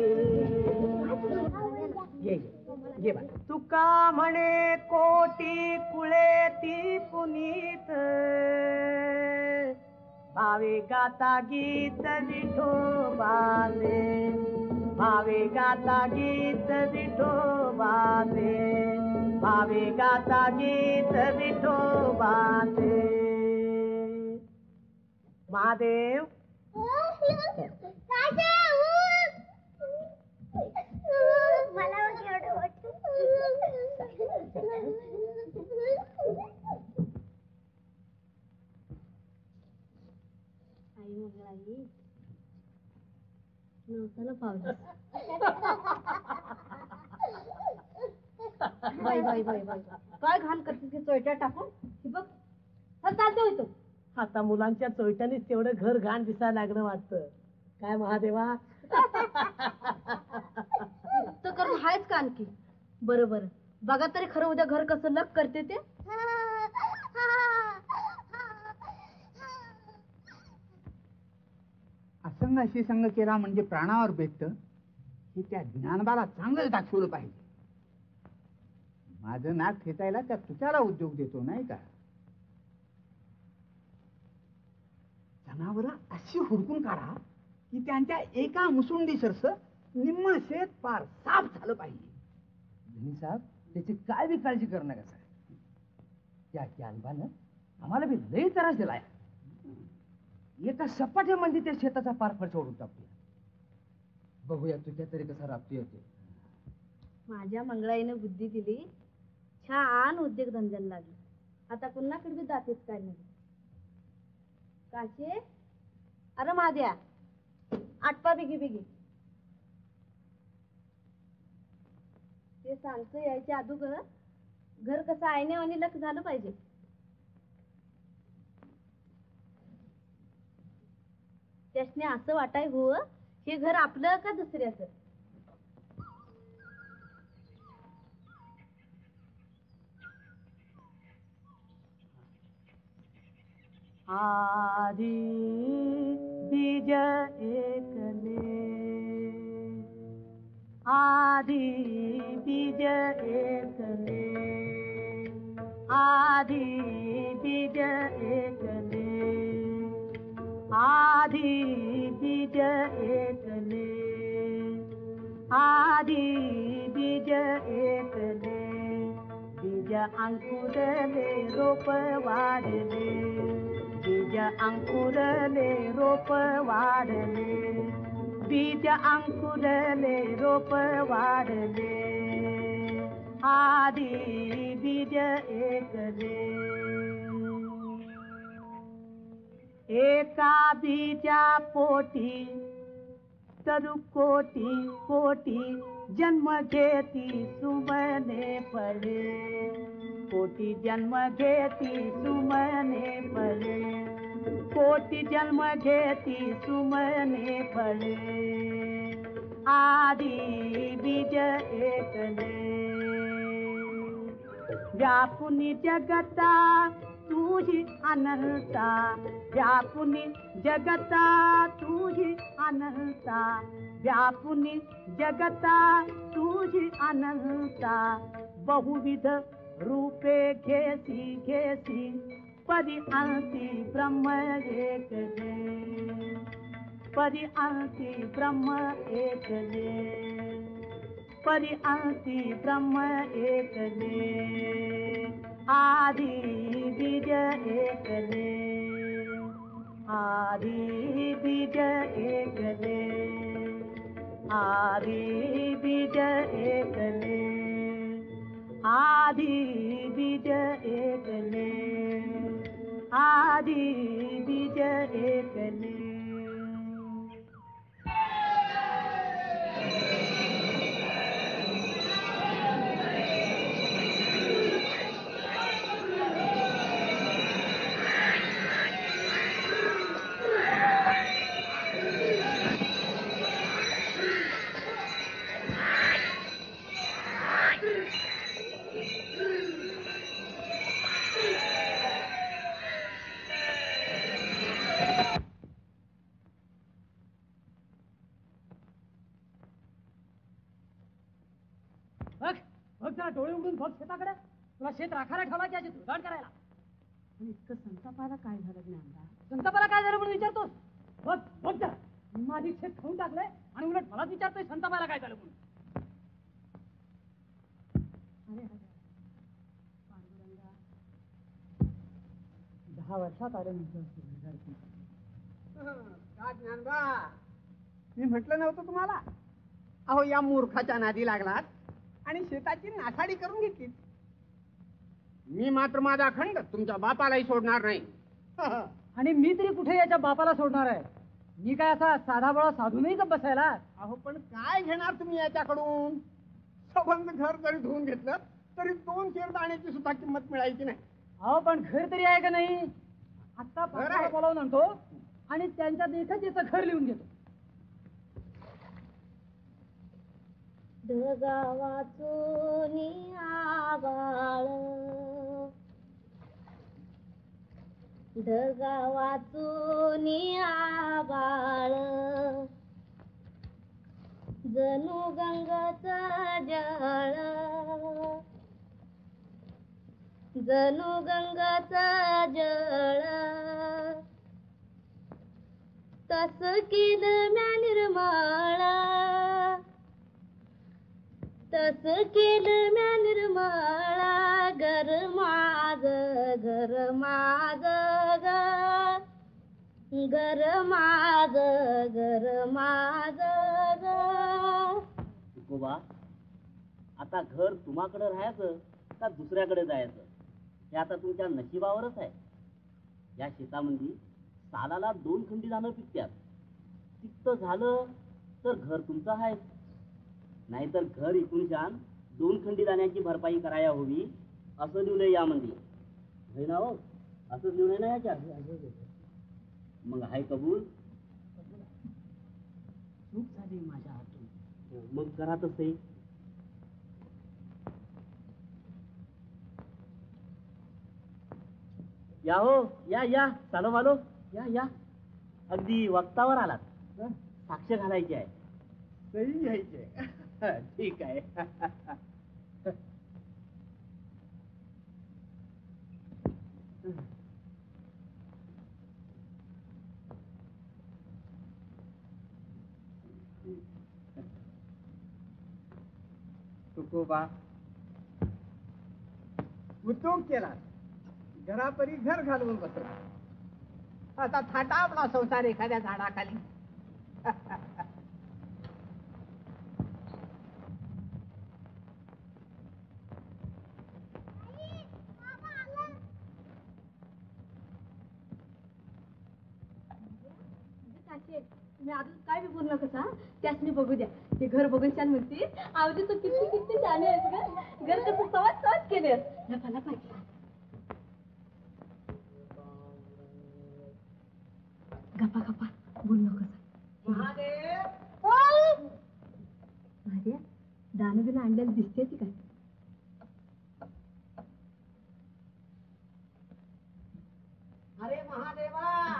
ये बा तुका म्हणे कोटी कुळे ती पुनीत भावे गाता गीत विठोबाचे भावे गाता गीत विठोबाचे भावे गाता गीत विठोबाचे. महादेव मला एवढं वाटतं. आई मंगळाई नवसाला पावलं. बाई बाई बाई बाई काय घाण करतेस की चोयट्या टाकून. हे बघ हा चालतो होतो. आता मुलांच्या चोयट्यानेच तेवढं घर घाण दिसायला लागलं वाटतं. काय महादेवा. तर करून हायच का आणखी. बरं बरं बघा तरी खरं उद्या घर कसं लग करते ते. असंग अशी संग केला म्हणजे प्राणावर बेतत हे त्या ज्ञानबाला चांगलं दाखवलं पाहिजे. माझं नाक खेचायला त्या तुझ्याला उद्योग देतो नाही का. जनावर अशी हुडकून काढा की त्यांच्या एका मुसुंडी सरस निम्म शेत पार साफ झालं पाहिजे. धनी साहेब त्याची काय बी काळजी करू नका साहेब. त्या ज्ञानबानं आम्हाला बी लई त्रास दिलाय. एका सपाट्यामध्ये त्या शेताचा पार खर्च ओढून टाकतोय. बघूया तुझ्या तरी कसा राबतोय ते. माझ्या मंगळाईनं बुद्धी दिली. छान उद्योग धंद्याला लागले. आता कुणाकडे बी जातेत काय नाही. काशे अरे माझ्या आटपा बिगी बिगी. ते सांगतं यायच्या अगोदर घर कसं आयनेवानी लक्ष झालं पाहिजे. त्यासने असं वाटाय हो हे घर आपलं का दुसऱ्याचं. आदि बीज एकले आदि बीज एकले आदि बीज एकले आदि बीज एकले आदि बीज एकले बीज अंकुरले रोप वाढले बीज अंकुरले रोप वाढले बीज अंकुरले रोप वाढले आदि बीज एकले एका बीजा पोटी तरु कोटी कोटी जन्म घेती सुमने पडे कोटी जन्म घेती सुमने पडे कोटी जन्म घेती सुमने पडे आदि बीज एकले व्यापुनी जगता तुझी अनंता व्यापुनी जगता तुझी अनंता व्यापुनी जगता तुझी अनंता बहुविध रूपे घेसी घेसी परि अंती ब्रह्म एक जे परि अंती ब्रह्म एक जे परि अंती ब्रह्म एक जे आदि बीज एकले आदि बीज एकले आदि बीज एकले आदि बीज एकले आदि बीज एकले डोळे उडून बघ शेताकडे. तुला शेत राखायला ठेवला की अशी तुझाण करायला. पण इतकं संतापाला काय झालं ज्ञानदा. संतापाला काय झालं म्हणून विचारतोस. बघ बघ जा माझी शेत खाऊन टाकलंय आणि उलट मलाच विचारतोय संतापाला काय झालं म्हणून. अरे पांडुरंगा दहा वर्षात आलं म्हणतो. ज्ञानबा मी म्हटलं नव्हतं तुम्हाला. अहो या मूर्खाच्या नादी लागलात आणि शेताची नासाडी करून घेतली. मी मात्र माझा खंड तुमच्या बापालाही सोडणार नाही. आणि मी तरी कुठे याच्या बापाला सोडणार आहे. मी काय असा साधा बळा साधू नाही का बसायला. अहो पण काय घेणार तुम्ही याच्याकडून. सबंध घर जरी धुवून घेतलं तरी दोन शेर दाण्याची सुद्धा किंमत मिळायची नाही. अहो पण घर तरी आहे का नाही. आता बोलावून आणतो आणि त्यांच्या देखत याचं घर लिहून घेतो. ढगा वाचूनी आबाळ ढगा वाचूनी आबाळ जणू गंगाच जळ जणू गंगाच जळ तस केलं म्या निर्मळ तस केलं म्या निर्मळा घर माझ घर माझ ग घर माझ घर माझ ग. तुकोबा, आता घर तुम्हाकडे राहायचं का दुसऱ्याकडे जायचं हे आता तुमच्या नशिबावरच आहे. या शेतामध्ये सालाला दोन खंडी जाणं पिकत्यात. पिकत झालं तर घर तुमचं आहे, नाहीतर घर इकून छान दोन खंडी दाण्याची भरपाई करायला हवी असं लिहिलंय यामध्ये. होय ना हो, असंच लिहिलंय ना याच्यात. मग हाय कबूल. चूक झाली माझ्या हातून. मग करा तसे. या हो, या या चालो वालो, या या. अगदी वक्तावर आलात. साक्ष घालायची आहे. सही घ्यायची आहे. ठीक आहे. तुकोबा, उद्योग केला, घरापरी घर घालवून बसला. आता थाटा आपला संसार एखाद्या झाडाखाली. तुम्ही अजून काय बी बोलू नका. त्यासनी बघू द्या. ते घर बघून छान म्हणते आवडी तू किती किती छान आहेस ग. घर कसं सवाच सवाच केले. नका पाहिजे गप्पा गप्पा बोलू नका. माझ्या दान बिन आणलेलं दिसते ती काय. अरे महादेवा,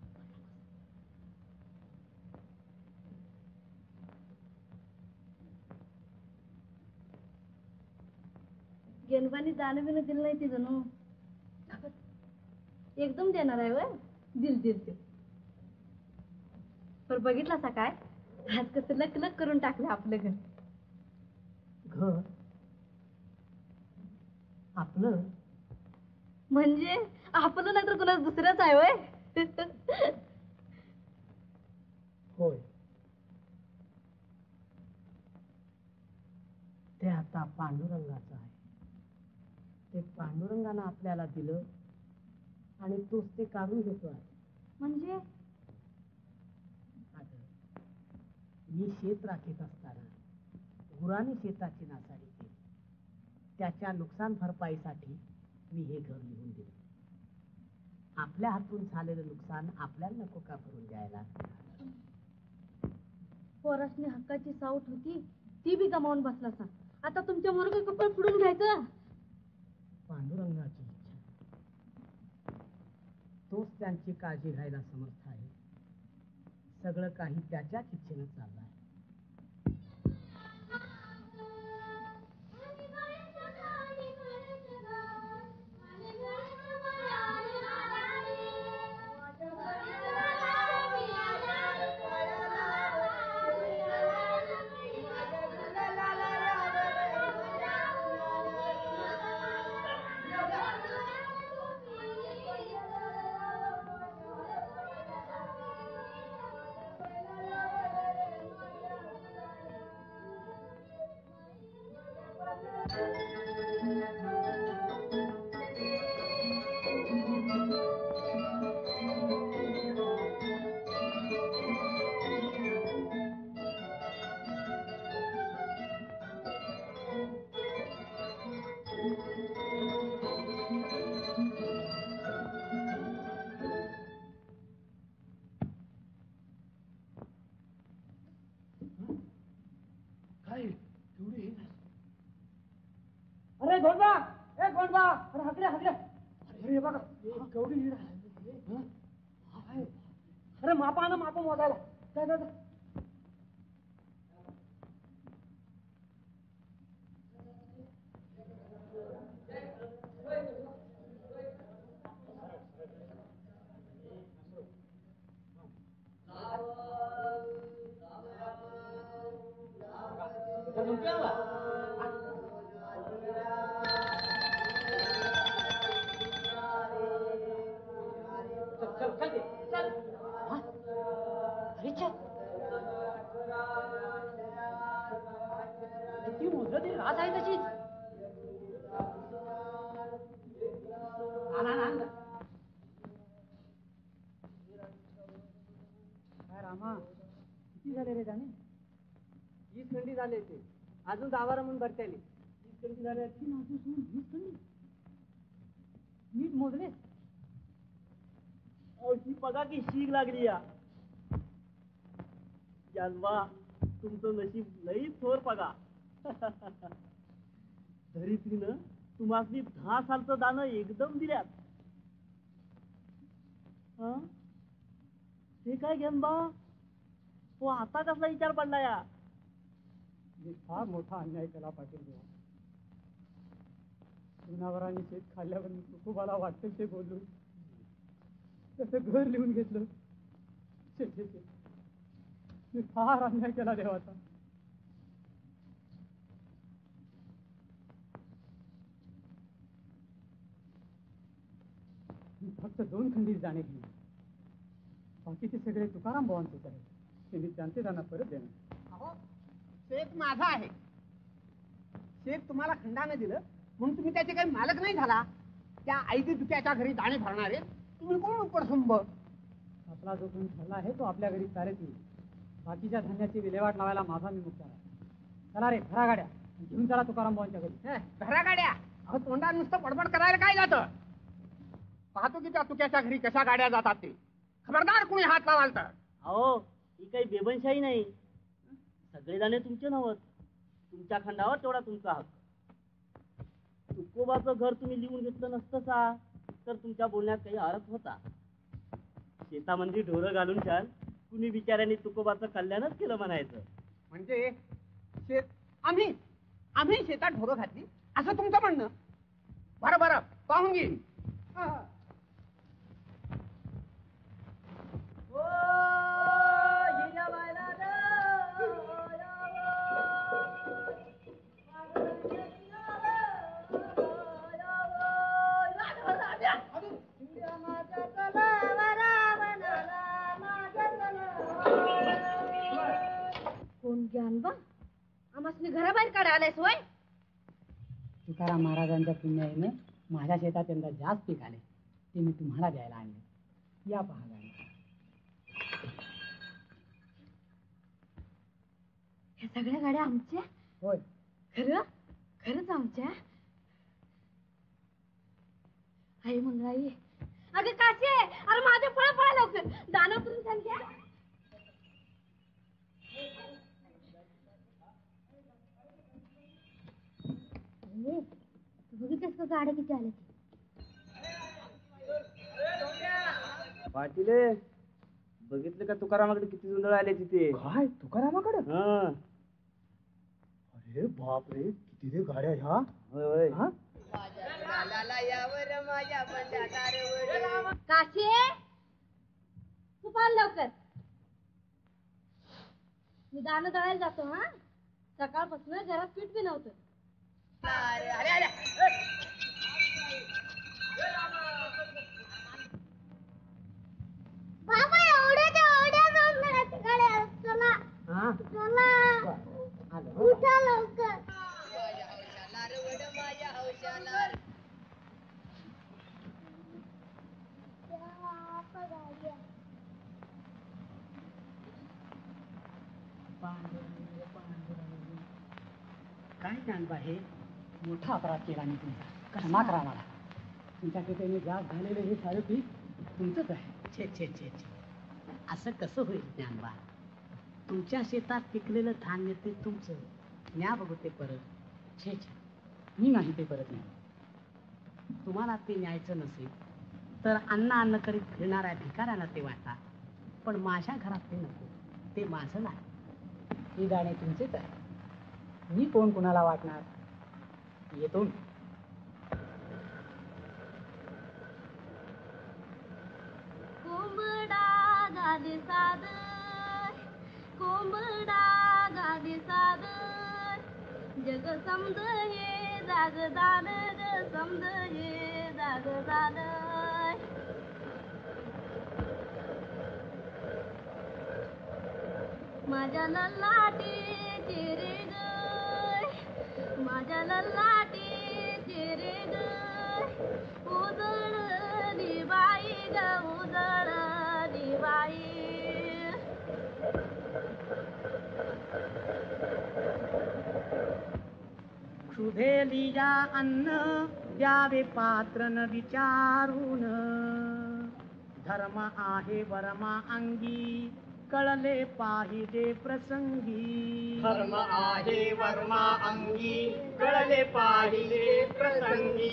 गेनबानी दान बिन दिलं नाही ती जणू. एकदम देणार आहे वय. दिल दिल दिल. पण बघितला सा काय आज कसं लक लक करून टाकलं आपलं घर. घर आपलं म्हणजे आपलं नाही तर कुणा दुसऱ्याच आहे वय. होय. ते आता पांडुरंगाचं आहे. ते पांडुरंगानं आपल्याला दिलं आणि तोच ते काढून घेतो आहे. म्हणजे मी शेत राखीत असताना गुरांनी शेताची नासाडी केली. त्याच्या नुकसान भरपाईसाठी मी हे घर लिहून दिलं. आपल्या हातून झालेलं नुकसान आपल्याला नको का करून द्यायला. पोरासनी हक्काची सावट होती ती बी गमावून बसला सा. आता तुमच्या मोरग कपड फुडून घ्यायचं. पांडुरंगाची इच्छा, तोच त्यांची काळजी घ्यायला समर्थ आहे. सगळं काही त्याच्याच इच्छेनं चाललं आहे. केवढी नीड आहे. अरे मापा ना मापा मोजायला. जा, जा, जा. रामा किती झाले रे जाणे? वीस खंडी झाले ते अजून दहा म्हणून भरते आली. वीस खंडी झाले वीस खंडी नीट मोजले. ही बघा की शीग लागली या. जानवा तुमचं नशीब लई थोर बघा. धरित्रीनं तुम्हाला दहा सालचं दाणं एकदम दिल्यात. हं? हे काय ज्ञानबा हो आता कसला विचार पडला या? मी फार मोठा अन्याय केला पाटील देवा. जनावरांनी शेत खाल्ल्यावर मी तुकोबाला वाटेल ते बोललो. तसं घर लिहून घेतलं. छे छे छे मी फार अन्याय केला देवाचा. मी फक्त दोन खंडीत जाणे घेईन. बाकीचे सगळे तुकाराम भावांचे आहेत. ते मी त्यांचे त्यांना परत देणार. अहो शेत माझा आहे. शेत तुम्हाला खंडाने दिलं म्हणून तुम्ही त्याचे काही मालक नाही झाला. त्या आईची दुक्याच्या घरी दाणे भरणारे तुम्ही कोण उपरसंभ? आपला जो कोणी ठरला आहे तो आपल्या घरी चालत येईल. बाकीच्या धान्याची विल्हेवाट लावायला माझा मी मुक्तार आहे. चला रे घरा गाड्या घेऊन चला तुकाराम भावांच्या घरी. घरा गाड्या अहो तोंडात नुसतं बडबड करायला काय जातं? पाहतो की त्या तुक्याच्या घरी कशा गाड्या जातात ते. खबरदार कुणी हात लावाल तर. अहो ही काही बेबनशाही नाही. सगळे दाणे तुमचे नव्हत. तुमच्या खंडावर तेवढा तुमचा हक्क. तुकोबाचं घर तुम्ही लिहून घेतलं नसतं सा तर तुमच्या बोलण्यात काही अर्थ होता. शेतामध्ये ढोरं घालून छान कुणी बिचाऱ्यांनी तुकोबाचं कल्याणच केलं म्हणायचं. म्हणजे शेत आम्ही आम्ही शेतात ढोरं घातली असं तुमचं म्हणणं? बरं बरं पाहून घेईन. कोण ज्ञानबा आम्हाला घराबाहेर काढा आलायस होय? तुकाराम महाराजांच्या पुण्याईनं माझ्या शेतात यंदा जास्त पीक आले. ते मी तुम्हाला द्यायला आणले. या पहा गाडी. ह्या सगळ्या गाड्या आमच्या? होय. खरं खरंच आमच्या? आई मंगळाई अगं काशी आहे. अरे माझे फळ फळ लवकर दाना करून सांग घ्या. बघितलंस का गाड्या किती आल्या? पाटीले बघितलं का तुकारामाकडे किती जुंदळ आले तिथे? काय तुकारामाकडे? हं. अरे बाप रे किती रे गाड्या ह्या. होय होय. हा? काशी तू पान लवकर. मी दाणं दळायला जातो. हा सकाळपासून घरात पीठ बी नव्हतं. बाबा एवढ्या एवढ्या दोन गाड्या चला चला उठा लवकर. काय जानबा हे मोठा अपराध केला मी तुमचा. क्षमा करा मला. तुमच्या कृपेने जास्त झालेलं हे सारं पीक तुमचंच आहे. छे छे छे छे असं कसं होईल ज्ञानबा? तुमच्या शेतात पिकलेलं धान्य ते तुमचं. न्या बघू ते परत. छे छे मी नाही ते परत नाही. तुम्हाला ते न्यायचं नसेल तर अन्न अन्न करीत फिरणाऱ्या भिकाऱ्याला ते वाटा, पण माझ्या घरात ते नको, ते माझं नाही. ही गाणे तुमचेच आहे, मी कोण कुणाला वाटणार. येतो मी. कोंबडा गादी सादर, कोंबडा गादी सादर, जग समज हे जागदार, ग समज हे जागदार. माझ्या ललाटी चेहरे ग, माझ्या ललाटी चेहरे ग, उजळली बाई ग, उजळली बाई. क्षुधेलिया अन्न द्यावे पात्र न विचारून, धर्म आहे वर्मा अंगी कळले पाहिजे प्रसंगी. धर्म आहे वर्मा अंगी कळले पाहिजे प्रसंगी.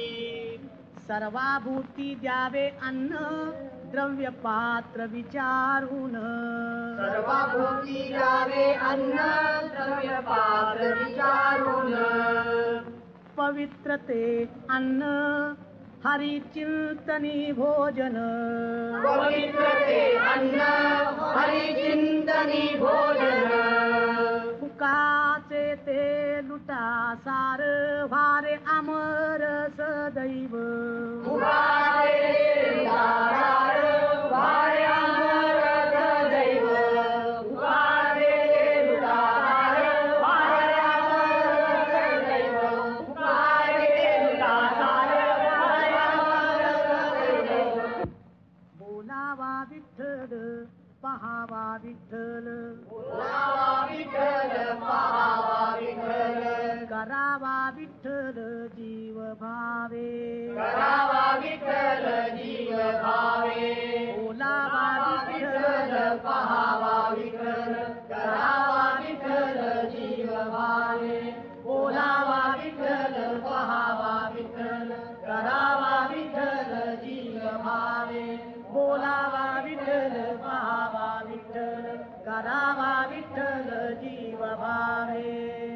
सर्वाभूती द्यावे अन्न द्रव्य पात्र विचारून, सर्वाभूती द्यावे अन्न द्रव्य पात्र विचारून. पवित्रते अन्न हरिचिंतनी भोजन, पवित्रते अन्न हरिचिंतनी भोजन. फुकाचे ते लुटा सार भारे अमर सदैव. उभारे दारार वारे अमर सदैव. उभारे दारार वारे अमर सदैव. उभारे दारार वारे अमर सदैव. बोलावा विठ्ठल पहावा विठ्ठल, बोलावा विठ्ठल पहावा विठ्ठल. करावा विठ्ठल जीव भावे, करावा विठ्ठल जीव भावे. बोलावा विठ्ठल पहावा विठ्ठल. करावा विठ्ठल जीव भावे. बोलावा विठ्ठल पहावा विठ्ठल. करावा विठ्ठल जीव भावे. बोलावा विठ्ठल पहावा विठ्ठल, करावा विठ्ठल जीव भावे.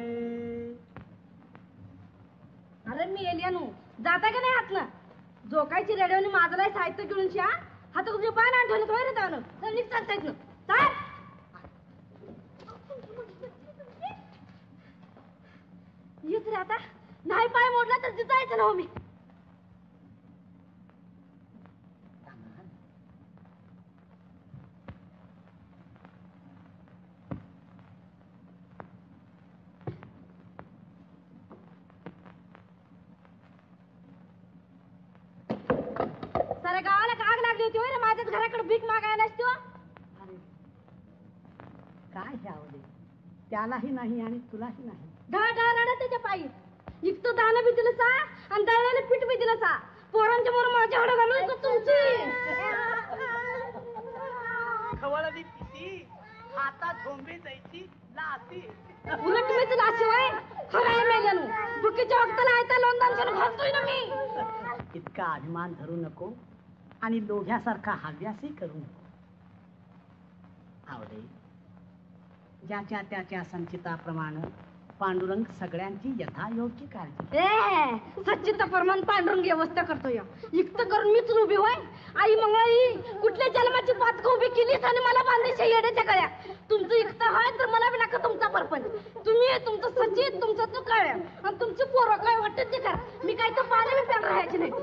अरे मी एलियानू जाता का नाही हातनं जोकायची रेडिओनी माझं नाही साहित्य घेऊन शा हात तुझे पाय ना ठेवलं थोडं त्यानं तर नीट चालता येत ना चाल. येत रे आता नाही पाय मोडला तर तिथं जायचं ना हो मी. साऱ्या गावाला काग लागली होती होय रे माझ्याच घराकडे भीक मागायला असतो. अरे काय ह्यावले, त्यालाही नाही आणि तुलाही नाही. ढा ढा रडा त्याच्या पायी इकतो दाणं बी दिलं सा आणि दळलेलं पीठ बी दिलं सा. पोरांच्या मोर माझ्या हडं घालून का तुमची खवळली पिशी हातात झोंबे जायची लासी. उलट मी तुला शिवाय खरं आहे मेल्यानु बुकीच्या वक्ताला आयता लोंदांच्या घालतोय ना मी. इतका अभिमान धरू नको आणि लोढ्यासारखा हव्यासही करू नको. आवडे ज्याच्या त्याच्या संचिताप्रमाणे पांडुरंग सगळ्यांची यथायोग्य काळजी. ए सच्चित परमान पांढरून व्यवस्था करतो या इक्त करून मीच उभी होय. आई मंगळी कुठल्या जन्माची पातक उभी केलीस आणि मला बांधली येड्याच्या गळ्या. तुमचं इक्त आहे तर मला बी नका तुमचा परपंच. तुम्ही तुमचं सचित तुमचं तू काळ्या आणि तुमची पोरं काय वाटत ते करा. मी काय तर पाणी बी प्यान राहायची नाही.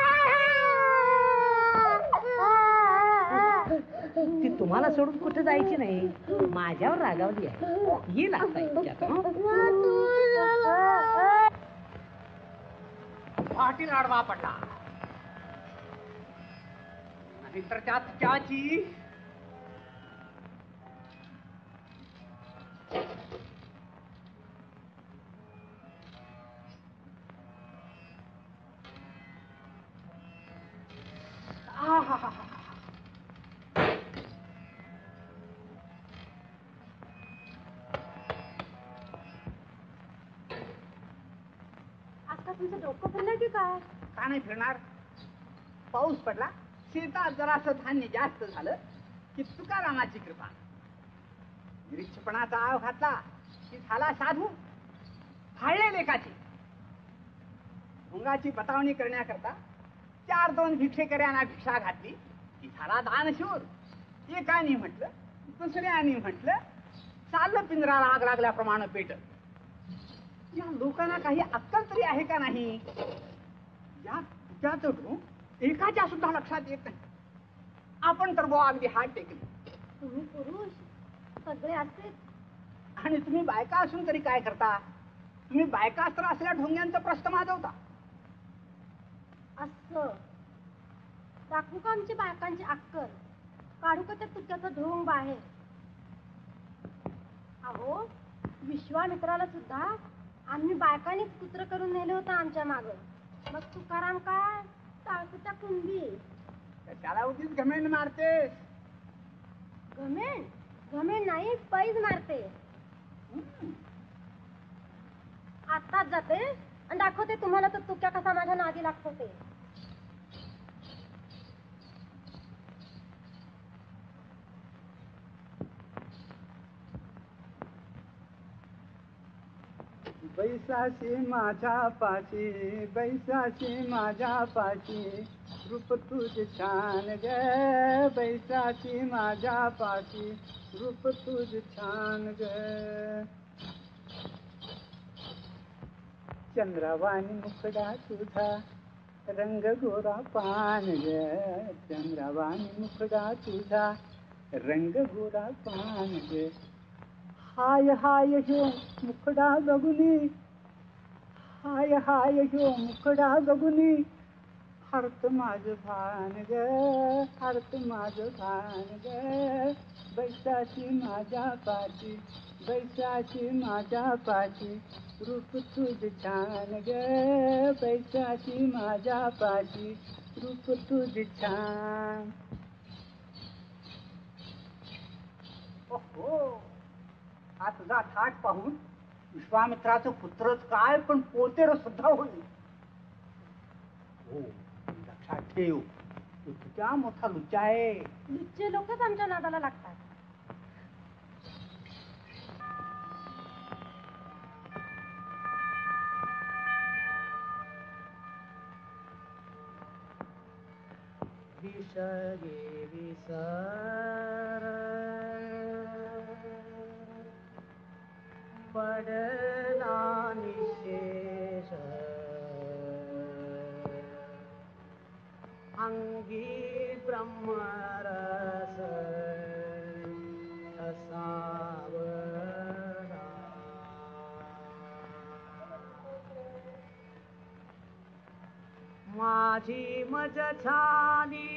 ती तुम्हाला सोडून कुठे जायची नाही, माझ्यावर रागावली आहे. येईल आता इतक्यात, हं? पाटील आडवा पडला आणि तर त्यात त्याची आता तुमचं डोकं फिरलं की काय? का नाही फिरणार? पाऊस पडला, शेतात जरासं धान्य जास्त झालं की तुकारामाची कृपा. निरीक्षपणाचा आव घातला की झाला साधू. फाळले लेखाची भुंगाची बतावणी करण्याकरता चार दोन भिक्षेकऱ्यांना भिक्षा घातली की झाला दानशूर. एकाने म्हटलं, दुसऱ्याने म्हटलं, चाललं पिंजराला आग लागल्याप्रमाणे पेट. या लोकांना काही अक्कल तरी आहे का नाही? या तुझ्याचं ढोंग एकाच्या सुद्धा लक्षात येत नाही. आपण तर बुवा अगदी हात टेकले. तुम्ही पुरुष सगळे असेच. आणि तुम्ही बायका असून तरी काय करता? तुम्ही बायका अस्त्र असल्या ढोंग्यांचा प्रश्न माजवता. असं दाखवू का आमची बायकांची अक्कल? काढू का त्या तुझ्याचं ढोंग बाहेर? अहो विश्वामित्राला सुद्धा आम्ही बायकांनीच पुत्र करून नेलं होतं आमच्या माग. मग तुकाराम काय टाळकुच्या कुंभी. त्याला उगीच घमेंड मारतेस. घमेंड घमेंड नाही, पैज मारते. आत्ताच जाते आणि दाखवते तुम्हाला तर तुक्या कसा माझ्या नादी लागतो ते. बैसाशी माझ्या पाशी, बैसाशी माझ्या पाशी, रूप तुझ छान ग. बैसाशी माझ्या पाशी, रूप तुझ छान ग. चंद्रवाणी मुखडा तुझा, रंग गोरा पान ग. चंद्रवाणी मुखडा तुझा, रंग गोरा पान ग. हाय हाय ह्यो मुखडा बघुनी, हाय हाय ह्यो मुखडा बघुनी, हरत माझ भान ग, हरत माझ भान ग. बैसाची माझ्या पाशी, बैसाची माझ्या पाशी, रूप तुझ छान ग. बैसाची माझ्या पाशी, रूप तुझ छान. ओहो, हा तुझा थाट पाहून विश्वामित्राचं पुत्रच काय पण पोतेर सुद्धा होईल. हो, लक्षात ठेव, तू तुझ्या मोठा लुच्चा आहे. लुच्चे लोकच आमच्या नादाला लागतात. विसगे विसर पडला निशेष, अंगी ब्रह्मरस असावरा. माझी मज झाली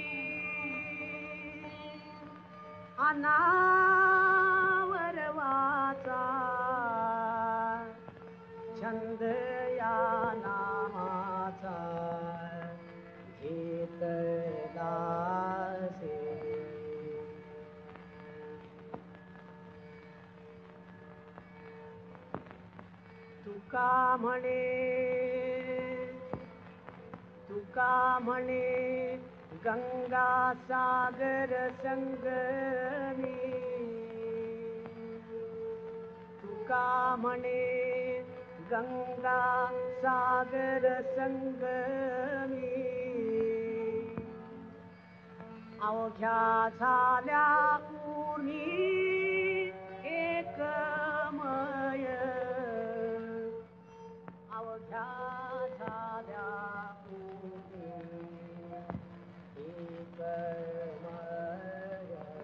अनावर वाचा, छंद या नामाचा घेतला से. तुका म्हणे, तुका म्हणे गंगा सागर संगमी, तुका म्हणे गंगा सागर संगमी, अवघ्या झाल्या उनी एकमय, अवघ्या झाल्या उनी एकमय.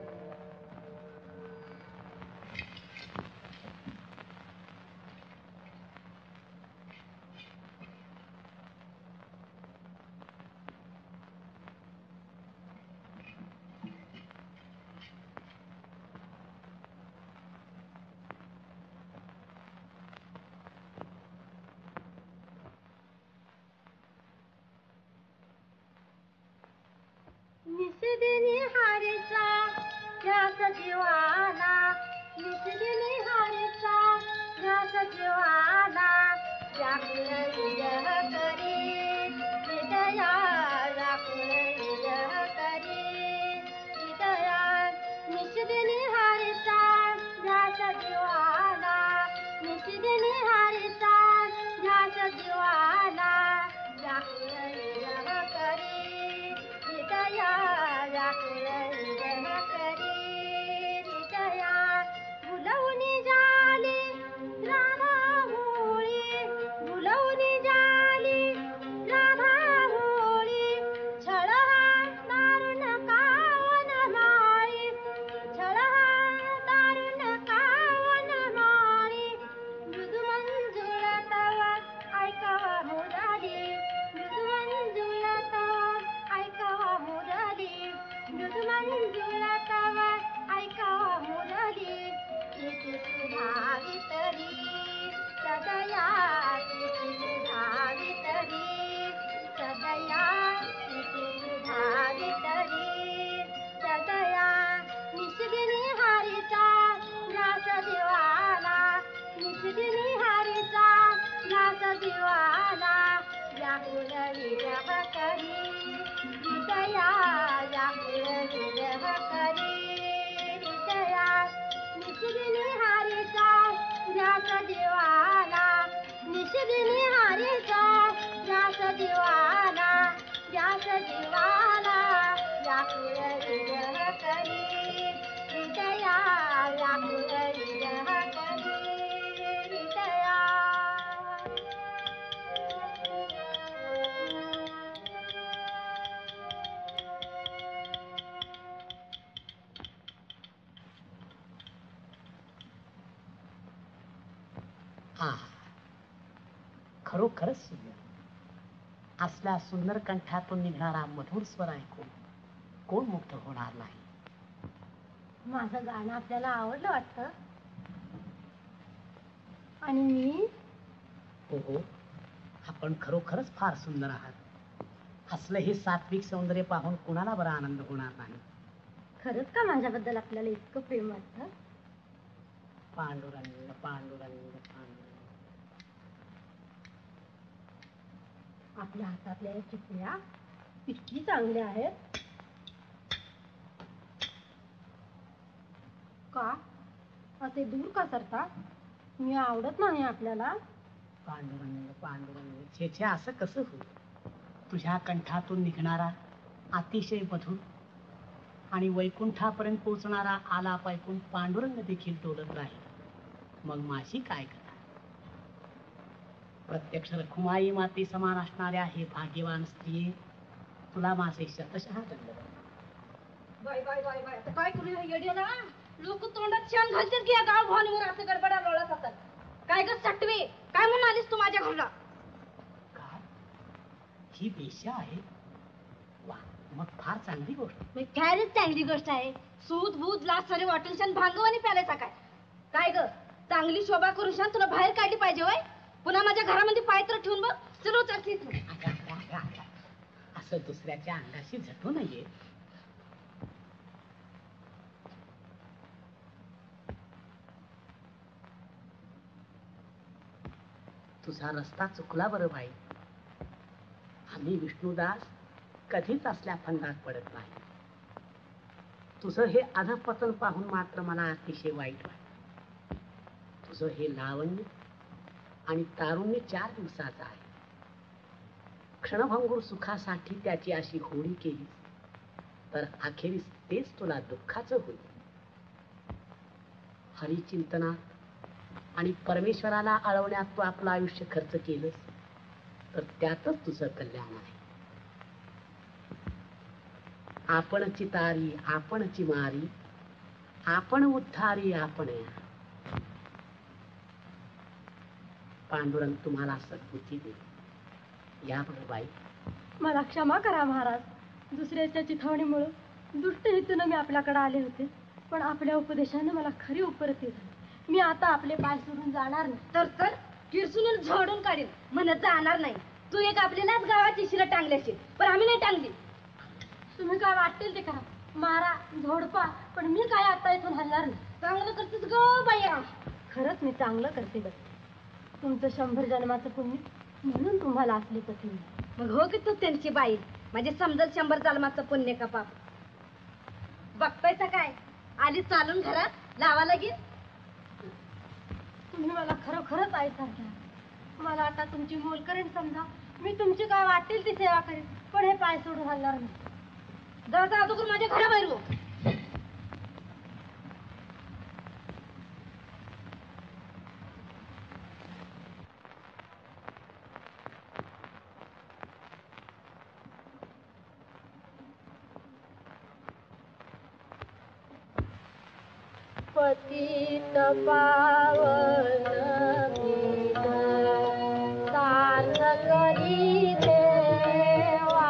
निषेधीने हारेचा ध्यास जीवाला, निषेधीने हारेचा ध्यास जीवाला, व्याकुळ हृदय करी हृदया व्याकुळ निशिगणी हारीचा ध्यास जीवाला व्याकुळ विरह करी हृदया व्याकुळ विरह करी हृदया भुलवून जाली राधा भोळी भुलवून जाली राधा भोळी छळ हा दारुण कावन माळी छळ हा दारुण कावन माळी मृदू मंजुळ तव ऐकावा मुरली मृदू मंजुळ तव ऐकावा मुरली मृदू मंजुळ तव ऐकावा मुरली प्रीती सुधा वितरी सदया प्रीती सुधा वितरी सदया प्रीती सुधा वितरी सदया निशिगणी हारीचा ध्यास जीवाला निशिगणी हारीचा ध्यास जीवाला व्याकुळ विरह करी हृदया व्याकुळ विरह करी हृदया निशिगणी हारीचा ध्यास जीवाला निशिगणी हारीचा ध्यास जीवाला ध्यास जीवाला व्याकुळ विरह करी हृदया व्याकुळ विरह करी हृदया हा खरोखरच सुंदर असल्या सुंदर कंठातून निघणारा मधुर स्वर ऐकून कोण मुक्त होणार नाही. माझं गाणं आपल्याला आवडलं वाटतं. आणि मी हो हो आपण खरोखरच फार सुंदर आहात. असलं हे सात्विक सौंदर्य पाहून कुणाला बरा आनंद होणार नाही. खरंच का माझ्याबद्दल आपल्याला इतकं प्रेम वाटतं? पांडुरंग पांडुरंग पांडुरंग. आपल्या हातातल्या या चिपळ्या इतकी चांगल्या आहेत का? असे दूर का सरता? मी आवडत नाही आपल्याला? पांडुरंग पांडुरंग छे छे असं कसं होईल? तुझ्या कंठातून निघणारा अतिशय मधुर आणि वैकुंठापर्यंत पोहोचणारा आलाप ऐकून पांडुरंग देखील डोलत राहील. मग माझी काय कथा? प्रत्यक्ष रखुमाई माते समान असणाऱ्या हे भाग्यवान स्त्रिये तुला माझे शतशः दंडवत. बाय बाय बाय बाय आता काय करू येड्याला? लोक तोंडात शान घालतील की या गाव भावनीवर असं गडबडा लोळा जातात. काय ग सटवे, काय म्हणून आलीस तू माझ्या घरला? काय ही वेश्या आहे? वा मग फार चांगली गोष्ट. मग खरंच चांगली गोष्ट आहे. सूद बूद लाच सारे वाटून शान भांगवानी प्यालायचा काय? काय ग चांगली शोभा करून शान तुला बाहेर काढली पाहिजे होय? पुन्हा माझ्या घरामध्ये पाय तर ठेवून बघ. चलो चालते तू. असं दुसऱ्याच्या अंगाशी झटू नये. तुझा रस्ता चुकला बरं बाई. आम्ही विष्णुदास कधीच असल्या फंदात पडत नाही. तुझं हे अधपतन पाहून मात्र मला अतिशय वाईट वाटत. तुझं हे लावण्य आणि तारुण्य चार दिवसाचं आहे. क्षणभंगूर सुखासाठी त्याची अशी होळी केली तर अखेरीस तेच तुला दुःखाचं होईल. हरिचिंतनात आणि परमेश्वराला आळवण्यात तू आपलं आयुष्य खर्च केलंस तर त्यातच तुझं कल्याण आहे. आपणची तारी आपणची मारी आपण उद्धारी आपण. पांडुरंग तुम्हाला सद्बुद्धी दे. या बरं बाई. मला क्षमा करा महाराज. दुसऱ्याच्या चिथावणीमुळे दुष्ट हेतून मी आपल्याकडे आले होते, पण आपल्या उपदेशाने मला खरी उपरती झाली. मी आता आपले पाय सोडून जाणार नाही. तर तर किरसून झोडून काढेल म्हणत जाणार नाही. तू एक आपल्यालाच गावाची शिरं टांगल्याशी, पण आम्ही नाही टांगली. तुम्ही काय वाटेल ते करा, मारा झोडपा, पण मी काय आता इथून हलणार नाही. चांगलं करतेस ग बाया. खरंच मी चांगलं करते ग. तुमचं शंभर जन्माचं पुण्य म्हणून तुम्हाला असली पती. मग हो की तू त्यांची बाई. म्हणजे समजल शंभर जन्माचं पुण्य का पाप. बघतायचा काय आली चालून घरात लावा लागेल. तुम्ही मला खरोखरच आईसारख्या. मला आता तुमची मोलकरीण समजा. मी तुमची काय वाटेल ती सेवा करेन, पण हे पाय सोडून हलणार नाही. जरा अगोदर माझ्या घराबाहेर हो. पतित पावन भीत सार्थ करी देवा.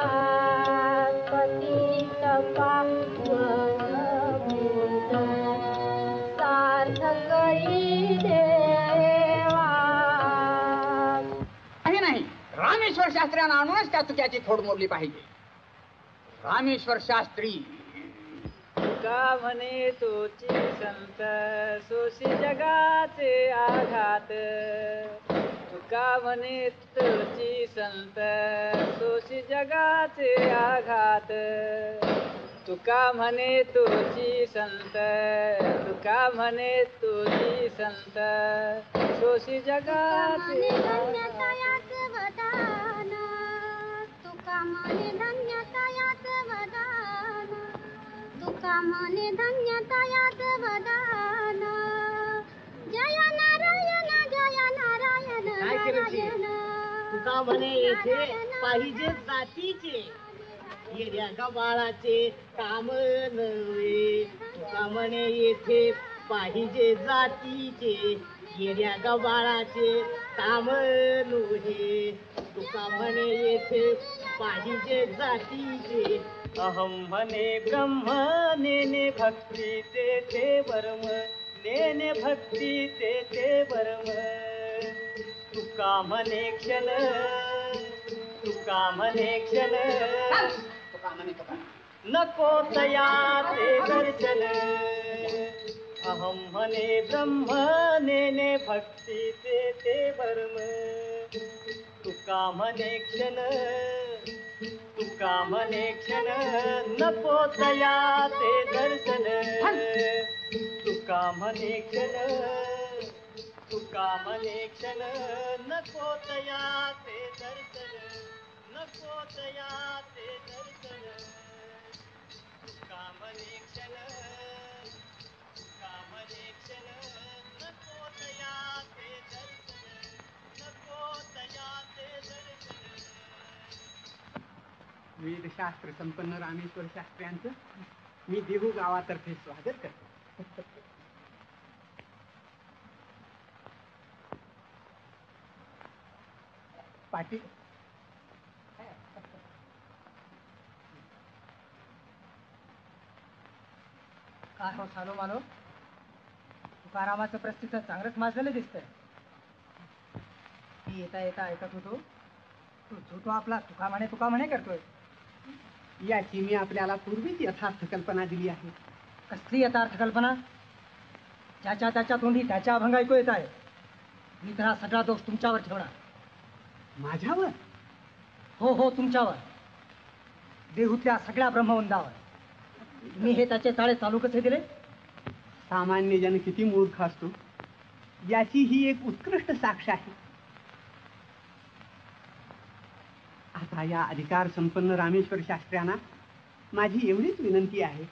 पतित पावन भीत सार्थ करी देवा. काही नाही, रामेश्वर शास्त्र्यांना आणूनच त्या चुक्याची खोड मोडली पाहिजे. रामेश्वर शास्त्री तुका म्हणे तोची संत सोशी जगाचे आघात. तुका म्हणे तोची संत सोशी जगाचे आघात. तुका म्हणे तोची संत तुका म्हणे तोची संत सोशी जगाचे धन्यतायाच वदान. तुका म्हणे धन्यतायाच वदान. तुका म्हणे धन्यतायाच वदान. जय नारायण जय नारायण नारायण. तुका म्हणे येथे पाहिजे जातीचे येड्या गबाळाचे काम नव्हे. तुका म्हणे येथे पाहिजे जातीचे येड्या गबाळाचे काम नव्हे. तुका म्हणे येथे पाहिजे जातीचे. अहम म्हणे ब्रह्म नेने भक्ती ते ते परम. नेने भक्ती ते ते परम. तुका म्हणे क्षण तुका म्हणे क्षण नको तया ते दर्शन. अहम म्हणे ब्रह्म नेने भक्ती ते ते परम. तुका म्हणे क्षण तुका म्हणे क्षण नको तया ते दर्शन. तुका म्हणे क्षण तुका म्हणे क्षण नको तया ते दर्शन. नको तया ते दर्शन. तुका म्हणे क्षण तुका म्हणे क्षण नको तया ते दर्शन. नको तया ते दर्शन. वेदशास्त्र संपन्न रामेश्वर शास्त्र्यांचं मी देहू गावातर्फे स्वागत करतो. पाटील काय हो सालो मालो, तुकारामाचं प्रस्थित चांगलंच माजलेलं दिसतंय. मी येता येता ऐकत होतो तू झुटो आपला तुका म्हणे तुका म्हणे करतोय. याची मी आपल्याला पूर्वीच यथार्थ कल्पना दिली आहे. कसली यथार्थ कल्पना? ज्याच्या त्याच्या तोंडी त्याच्या अभंग ऐकू येत आहे. मी तर हा सगळा दोष तुमच्यावर ठेवणार. माझ्यावर? हो हो तुमच्यावर. देहूतल्या सगळ्या ब्रह्मवंदावर. मी हे त्याचे ताळे चालू कसे दिले? सामान्य जन किती मूर्ख असतो याची ही एक उत्कृष्ट साक्ष आहे. आता या अधिकार संपन्न रामेश्वर शास्त्र्यांना माझी एवढीच विनंती आहे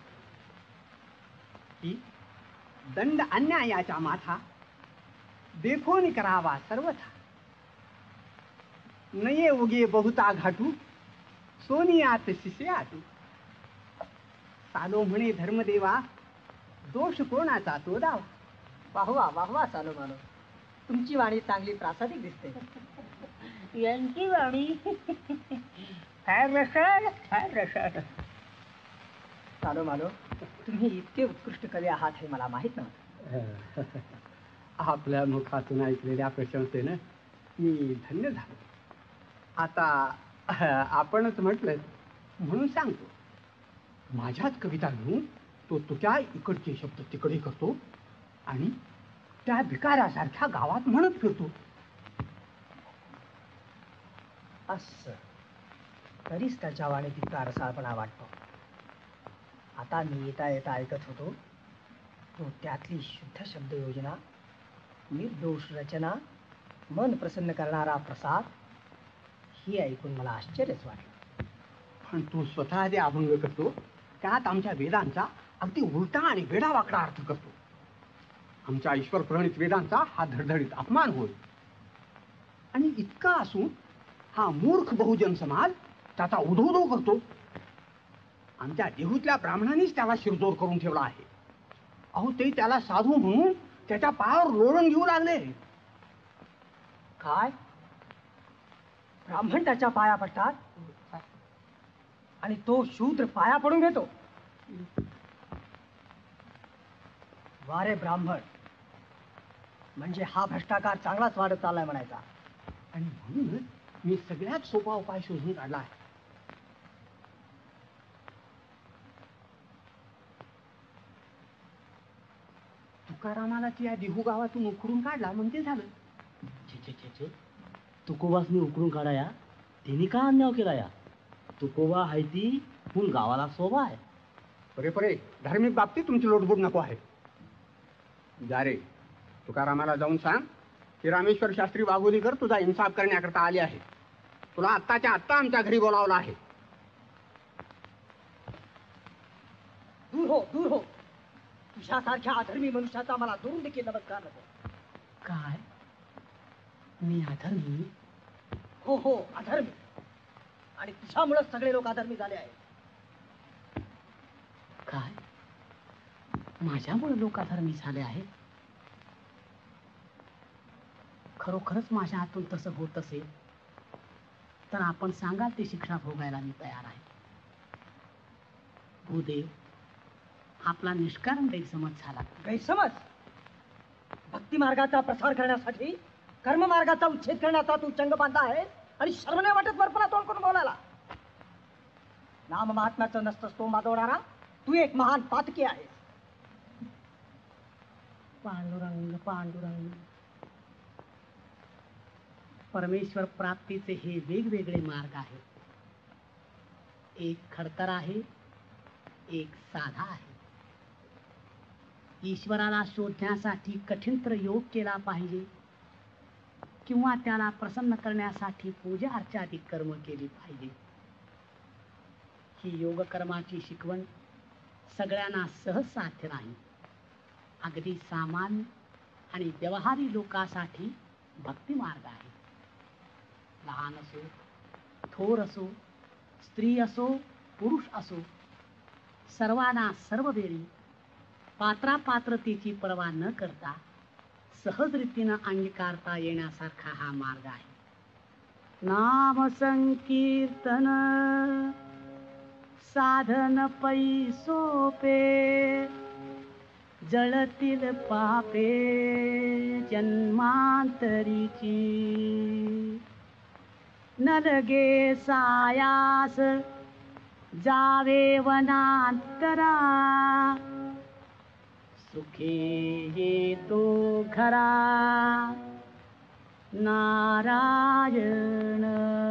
की दंड अन्यायाचा माथा देखोन करावा सर्वथा. नये उगे बहुता घाटू सोनियात शिसे आटू. सालो म्हणे धर्मदेवा दोष कोणाचा तो दावा. वाहवा वाहवा चालू मानो. तुमची वाणी चांगली प्रासादिक दिसते. यांची वाणी फार रसाळ फार रसाळ. चालू मानो, तुम्ही इतके उत्कृष्ट कवी आहात हे मला माहित नव्हतं. आपल्या मुखातून ऐकलेल्या प्रशंसेनं मी धन्य झालो. आता आपणच म्हटलं म्हणून सांगतो. माझ्याच कविता घेऊन तो तुझ्या इकडचे शब्द तिकडे करतो आणि त्या भिकाऱ्यासारख्या गावात म्हणत फिरतो. असं तरीच त्याच्या वाणीत इतका रसाळपणा वाटतो. आता मी येता येता ऐकत होतो तो त्यातली शुद्ध शब्द योजना निर्दोष रचना, मन प्रसन्न करणारा प्रसाद, ही ऐकून मला आश्चर्यच वाटलं. पण तू स्वतः जे अभंग करतो त्यात आमच्या वेदांचा अगदी उलटा आणि वेडावाकडा अर्थ करतो. आमच्या ईश्वर प्रणित वेदांचा हा धडधडीत अपमान होय. आणि इतका असून हा मूर्ख बहुजन समाज त्याचा उधोधो करतो. आमच्या देहूतल्या ब्राह्मणांनीच त्याला शिरजोर करून ठेवला आहे. अहो ते त्याला साधू म्हणून त्याच्या पायावर लोळण घेऊ लागले. काय? ब्राह्मण त्याच्या पाया पडतात आणि तो शूद्र पाया पडून घेतो? वारे ब्राह्मण, म्हणजे हा भ्रष्टाचार चांगलाच वाढत चाललाय म्हणायचा. आणि म्हणून मी सगळ्यात सोपा उपाय शोधून काढला आहे. तुकारामाला या देहू गावातून उखडून काढला म्हणजे झालं. छे छे छे छे तुकोबासनी उकळून काढाया त्यांनी का अन्याय केला या? तुकोबा आहे ती म्हणून गावाला शोभा आहे. परे परे धार्मिक बाबतीत तुमची लोटबोट नको आहे. जा रे, तुकारामाला जाऊन सांग की रामेश्वर शास्त्री वाघोलीकर तुझा इन्साफ करण्याकरता आले आहे. तुला आत्ताच्या आत्ता आमच्या घरी बोलावलं आहे. दूर हो, दूर हो. तुझ्यासारख्या अधर्मी मनुष्याचा मला दुरून देखील नमस्कार नको. काय? मी अधर्मी? हो हो, अधर्मी. आणि तुझ्यामुळे सगळे लोक अधर्मी झाले आहेत. काय? माझ्यामुळे लोक अधर्मी झाले आहेत? खरोखरच माझ्या हातून तसं होत असेल तर आपण सांगाल ती शिक्षा भोगायला मी तयार आहे. भूदेव, आपला निष्कारण गैरसमज झाला. गैरसमज? भक्ती मार्गाचा प्रसार करण्यासाठी कर्म मार्गाचा उच्छेद करण्याचा तू चंग बांधला आहे आणि शर्म नाही वाटत वरपणा तोंड करून बोलायला? नाम महात्म्याचं नसतंस तो माजवणारा तू एक महान पातकी आहे. पांडुरंग पांडुरंग, परमेश्वर प्राप्तीचे हे वेगवेगळे मार्ग आहेत. एक खडतर आहे, एक साधा आहे. ईश्वराला शोधण्यासाठी कठीण योग केला पाहिजे किंवा त्याला प्रसन्न करण्यासाठी पूजा अर्चादी कर्म केली पाहिजे. ही योग कर्माची शिकवण सगळ्यांना सहज साध्य नाही. अगदी सामान्य आणि व्यवहारी लोकांसाठी भक्ती मार्ग आहे. लहान असो, थोर असो, स्त्री असो, पुरुष असो, सर्वांना सर्व वेळी पात्रापात्रतेची पर्वा न करता सहज रीतीनं अंगीकारता येण्यासारखा हा मार्ग आहे. नाम संकीर्तन साधन पै सोपे, जळतील पापे जन्मांतरीची. न लगे सायास जावे वनांतरा, सुखे येतो घरा नारायण.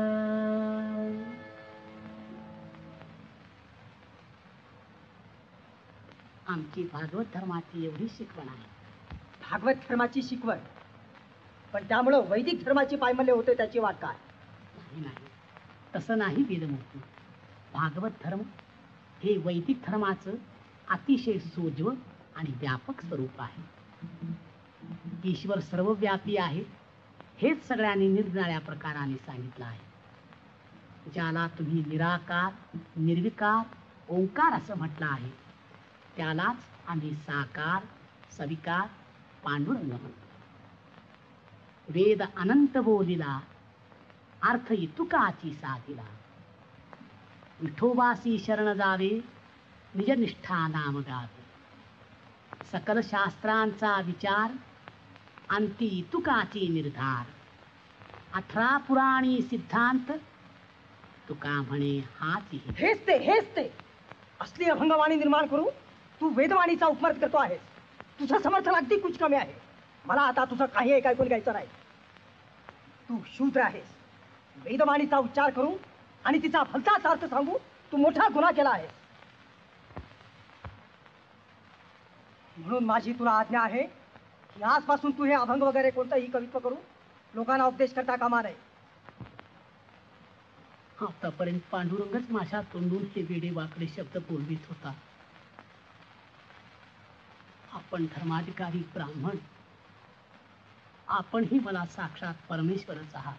आमची भागवत धर्माची एवढी शिकवण आहे. भागवत धर्माची शिकवण? पण त्यामुळं वैदिक धर्माची पायमल्य होते त्याची वाट काय? नाही नाही, तसं नाही वेदमूर्ती. भागवत धर्म हे वैदिक धर्माचं अतिशय सोज्वळ आणि व्यापक स्वरूप आहे. ईश्वर सर्वव्यापी आहे हेच सगळ्यांनी निरनिराळ्या प्रकाराने सांगितलं आहे. ज्याला तुम्ही निराकार, निर्विकार, ओंकार असं म्हटलं आहे त्यालाच आम्ही साकार, सविकार, पांडुरंग म्हणतो. वेद अनंत बोलिला, अर्थ इतुकाची साधिला. विठोबासी शरण जावे, निजनिष्ठा नाम गावे. सकल शास्त्रांचा विचार, अंती इतुकाची निर्धार. अठरा पुराणी सिद्धांत, तुका म्हणे हाच. हेच ते हेच ते असली अभंगवाणी निर्माण करू तू वेदवाणीचा उपमर्थ करतो आहेस. तुझं समर्थन अगदी कुछ कमी आहे. मला आता तुझं काही एक ऐकून घ्यायचं नाही. तू शूद्र आहेस. वेदवाणीचा उच्चार करू आणि तिचा भलताच अर्थ सांगू तू मोठा गुन्हा केला आहेस. म्हणून माझी तुला आज्ञा आहे की आजपासून तू हे अभंग वगैरे कोणताही कवित्व करू लोकांना उपदेश करता कामा नये. आतापर्यंत पांडुरंगच माझ्या तोंडून हे वेडे वाकडे शब्द बोलवित होता. आपण धर्माधिकारी ब्राह्मण, आपणही मला साक्षात परमेश्वरच आहात.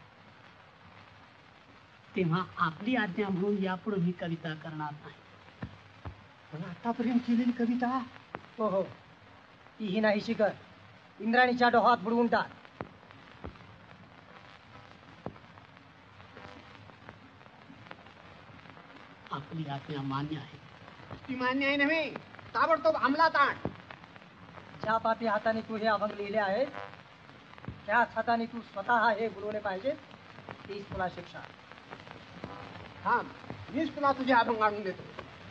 तेव्हा आपली आज्ञा म्हणून यापुढे मी कविता करणार नाही. पण आतापर्यंत केलेली कविता हो हो तीही नाही शिकर. इंद्राणीच्या डोहात बुडवून टाक. आपली आज्ञा मान्य आहे. ती मान्य आहे नव्हे, ताबडतोब अंमलात आण. ज्या पापी हाताने तू हे अभंग लिहिले आहे त्याच हाताने तू स्वतः हे बुडवले पाहिजे. तीच तुला शिक्षा. थांब, मीच तुला तुझे अभंग आणून देतो.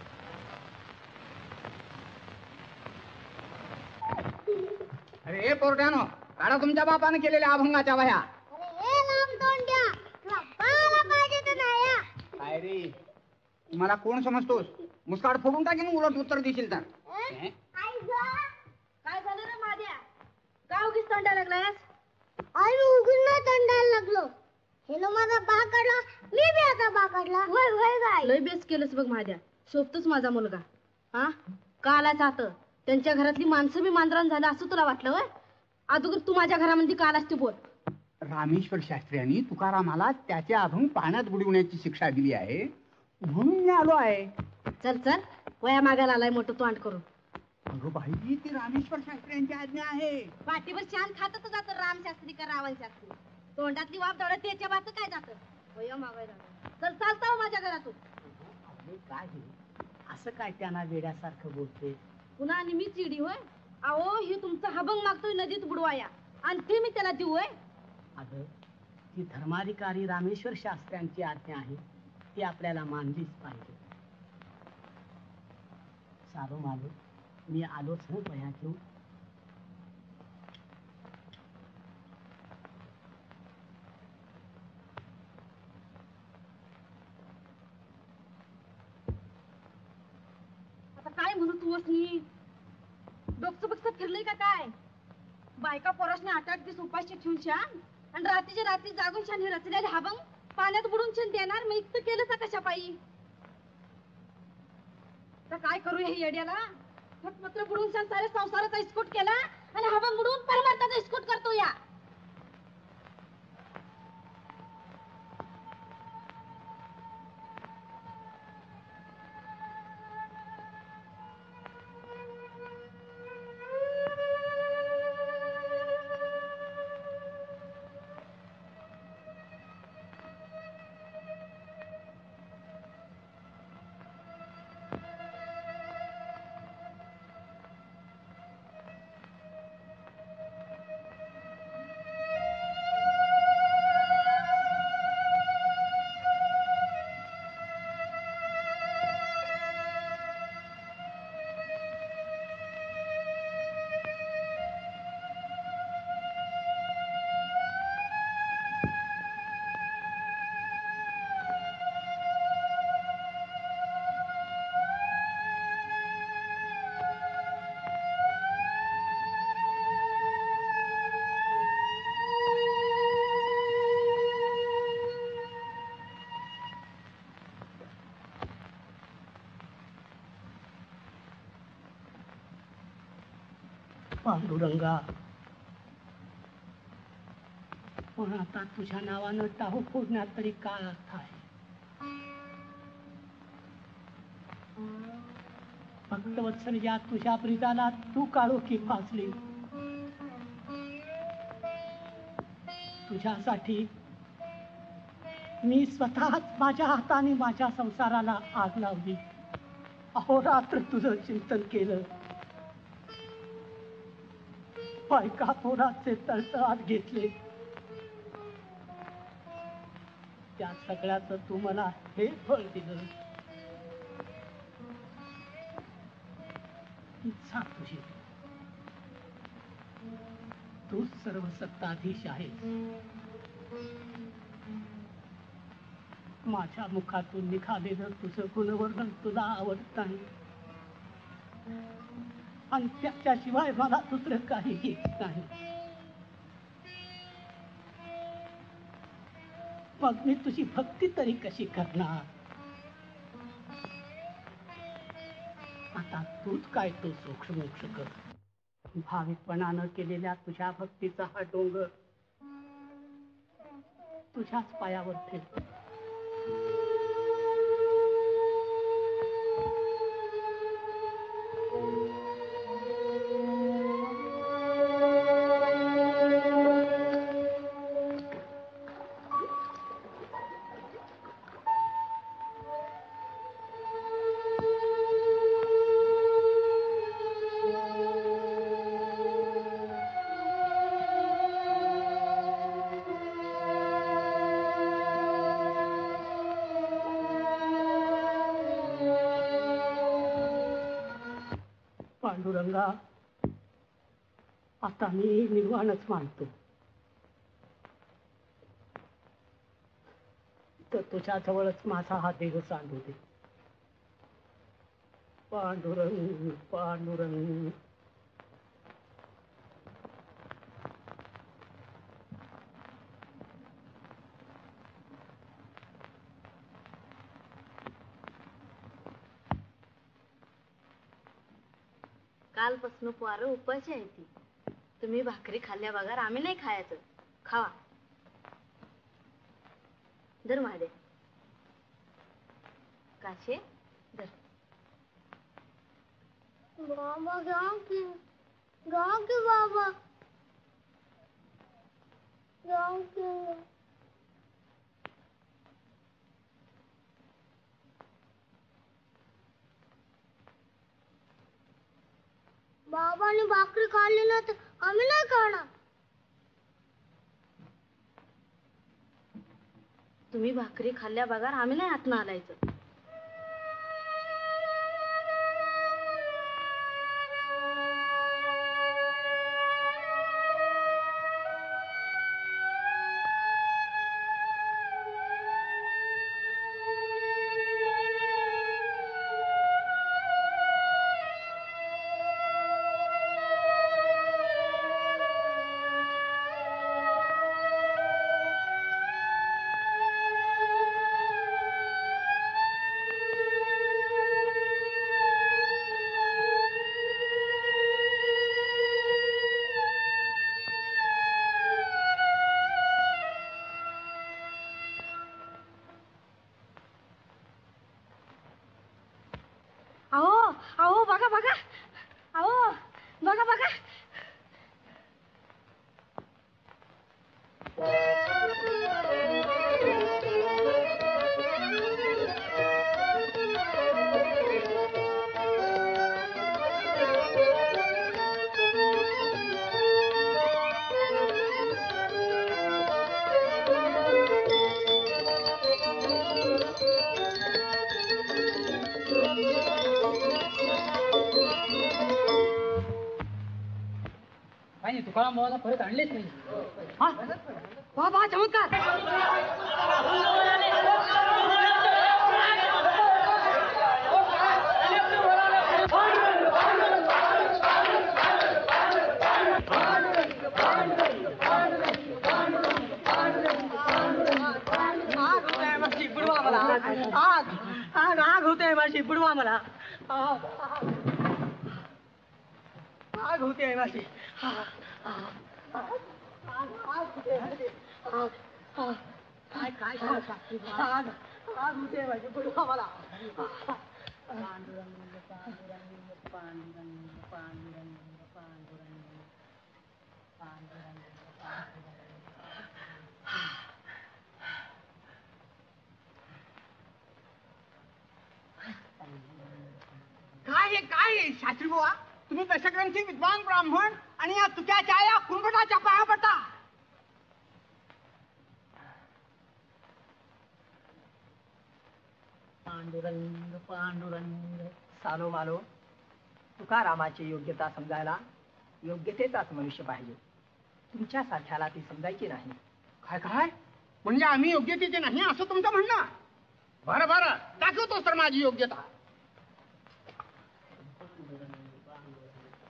अरे पोरट्यानो, काढा तुमच्या बापाने केलेल्या अभंगाच्या वह्या. अरे हे लांबतोंड्या, तुला पाहायला पाहिजे तर नाही या. काय रे, मला कोण समजतोस? मुस्काड फोडून टाकीन उलट उत्तर देशील तर. हं? आई गं, काय झालं रे माझ्या? का उगीच तोंडा लागलास? आई मी उगून नाही तोंडायला लागलो. हेलो माझा बा काढला, मी बी आता बा काढला. होय होय गाय. लय बेस केलंस बघ माझ्या. शोभतोच माझा मुलगा. हा का आलाच आता? त्यांच्या घरातली माणसं बी मांजरान झालं असं तुला वाटलं वय? अगोदर तू माझ्या घरामध्ये का आलास ते बोल. रामेश्वर शास्त्र्यांनी तुकारामाला त्याचे अभंग पाण्यात बुडवण्याची शिक्षा दिली आहे म्हणून मी आलो आहे. चल चल, वया मागायला आलाय मोठं तोंड करून. अगं बाई, ती रामेश्वर शास्त्र्यांची आज्ञा आहे. पाठीवर छान खातच जातं राम शास्त्री का रावण शास्त्री. तोंडातली वाफ दौडत त्याच्या बात काय जातं. वया मागायला आलाय. चल चालता माझ्या घरातून. अरे काय हे? असं काय त्यांना वेड्यासारखं बोलते? पुन्हा आणि मी चिडी होय? अहो ही तुमचा अभंग मागतोय नदीत बुडवाया आणि ते मी त्याला देऊ होय? अगं, ती धर्माधिकारी रामेश्वर शास्त्र्यांची आज्ञा आहे, ती आपल्याला मानलीच पाहिजे. सारो मालो, मी आलोच ना वह्या घेऊन. आता काय म्हणू तू असनी? डोकं बक्स फिरलंय का काय? बायका पोरासने आठ आठ दिवस उपाशी ठेवून छान आणि रात्रीच्या रात्री जागून छान हे रचलेले अभंग पाण्यात बुडून छान देणार. मी इतकं केलं का कशा पायी? तर काय करू हे येड्याला? फटमत्र बुडून छान साऱ्या संसाराचा इस्कोट केला आणि अभंग बुडून परमार्थाचा इस्कोट करतो या. पांडुरंगा, पण आता तुझ्या नावानं टाहू फोडण्यात तरी काय अर्थ आहे? भक्तवत्सल या तुझ्या प्रिताला तू काळोखी फासली. तुझ्यासाठी मी स्वतःच माझ्या हाताने माझ्या संसाराला आग लावली. अहोरात्र तुझं चिंतन केलं. बायका पोराचे तळतळात घेतले. त्या सगळ्याच तू मला हे फळ दिलं. इच्छा तुझी, तू सर्व सत्ताधीश आहेस. माझ्या मुखातून निघालेलं तुझं गुणवर्णन तुला आवडत नाही. आणि त्याच्याशिवाय मला दुसरं काही येत नाही. मग मी तुझी भक्ती तरी कशी करणार? आता तूच काय तो सूक्ष्मोक्ष कर. भाविकपणानं केलेल्या तुझ्या भक्तीचा हा डोंगर तुझ्याच पायावर ठेव. पांडुरंगा, आता मी निर्वाणच मानतो. तर तुझ्या जवळच माझा हा देह सांडू दे. पांडुरंग पांडुरंग. कालपासून पोरं उपाशी आहे ती. तुम्ही भाकरी खाल्ल्या बघा, आम्ही नाही खायचं. खावा. धर महादेव. काशे धर. बाबा गाव की गाव की बाबा गाव की. बाबाने भाकरी खाल्ली ना तर आम्ही नाही खाणार. तुम्ही भाकरी खाल्ल्या बघा, आम्ही नाही हात नालायचं. अहो अहो बघा बघा. अहो बघा बघा. नाही तुकाराम बाबाला परत आणलेच नाही. हा बाबा चमत्कार. बुडवा मला. आग आग आग होते माझी. बुडवा मला. आग आग होते माझी. काय काय आग आग होते माझी. बुडवा मला. पांडुरंग पांडुरंग पांडुरंग पांडुरंग पांडुरंग पांडुरंग काय हे काय शास्त्री बुवा, तुम्ही दशग्रंथी विद्वान ब्राह्मण आणि या तुक्याच्या या कुंभटाच्या पाया पडता. पांडुरंग पांडुरंग. सालो मालो, तुकारामाची योग्यता समजायला योग्यतेचाच मनुष्य पाहिजे. तुमच्या सारख्याला ती समजायची नाही. काय काय म्हणजे आम्ही योग्यतेचे नाही असं तुमचं म्हणणं? बरं बरं, दाखवतोच तर माझी योग्यता.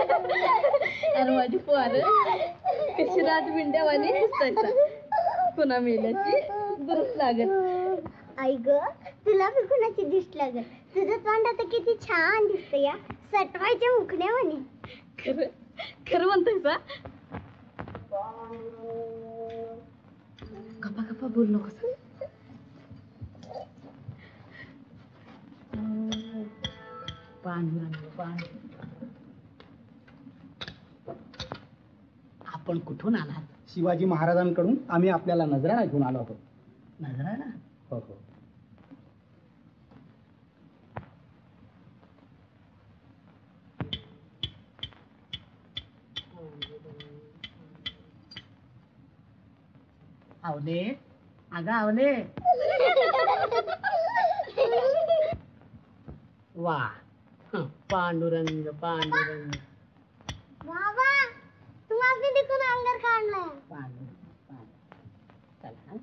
अरे माझी पोर कशी रात बिंड्यावानी दिसतायचा पुन्हा मेल्याची दुरुस्त लागत. आई ग तुला बी कुणाची दिसत लागल. तुझं तोंड आता किती छान दिसत या सटवायच्या मुखण्या म्हणे. खरं खरं म्हणतायचा. गप्पा गप्पा बोल नकोस. पांडुरंग पांडुरंग आपण कुठून आलात? शिवाजी महाराजांकडून आम्ही आपल्याला नजराणा घेऊन आलो आहोत. नजराणा? हो हो. आवले अगं आवले. वा हं, पांडुरंग पांडुरंग बाबा तुम्हाला देखून अंगार काढलाय. पांडुरंग पांडुरंग. चला हं.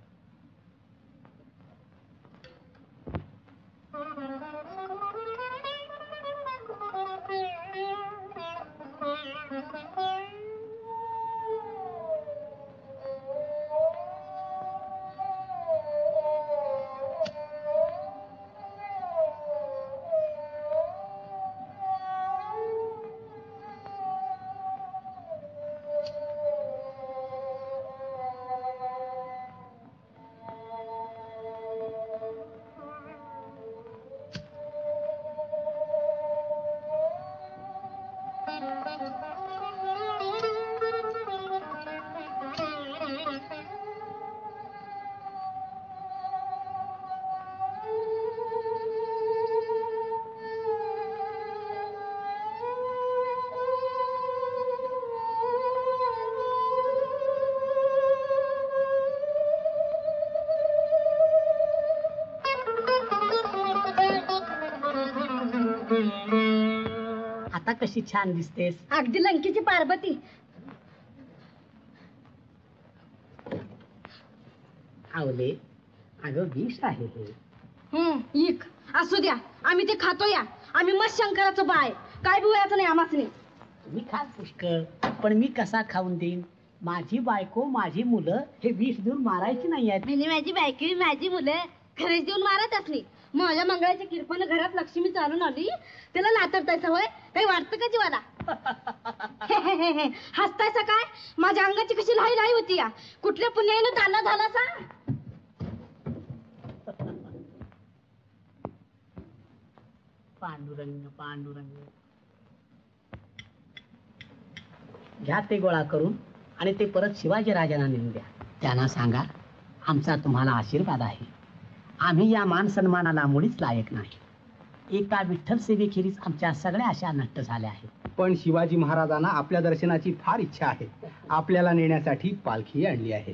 आता कशी छान दिसतेस. अगदी लंकेची पार्वती. आवले अगं विष आहे हे. हम्म इक असू द्या आम्ही ते खातो या. आम्ही मस्त शंकराचं बाय काय बिवयाचं नाही आम्हासनी. तुम्ही खा पुष्कळ पण मी कसा खाऊन देईन. माझी बायको माझी मुलं हे विष देऊन मारायची नाही आहेत. मी माझी बायकी माझी मुलं खरेच देऊन मारत असली. माझ्या मंगळाच्या किरपानं घरात लक्ष्मी चालून आली त्याला नातरतायचं होय. काही वाटतं का जीवाला? हसतायचा काय? माझ्या अंगाची कशी लाई लाई होती या. कुठल्या पुण्यानं दाना झाला सा? पांडुरंग पांडुरंग. घ्या ते गोळा करून आणि ते परत शिवाजी राजांना नेऊन द्या. त्यांना सांगा आमचा तुम्हाला आशीर्वाद आहे. आम्ही या मान सन्मानाला मुळीच लायक नाही. एका विठ्ठल सेवेखेरीज आमच्या सगळ्या आशा नष्ट झाल्या आहेत. पण शिवाजी महाराजांना आपल्या दर्शनाची फार इच्छा आहे. आपल्याला नेण्यासाठी पालखी आणली आहे.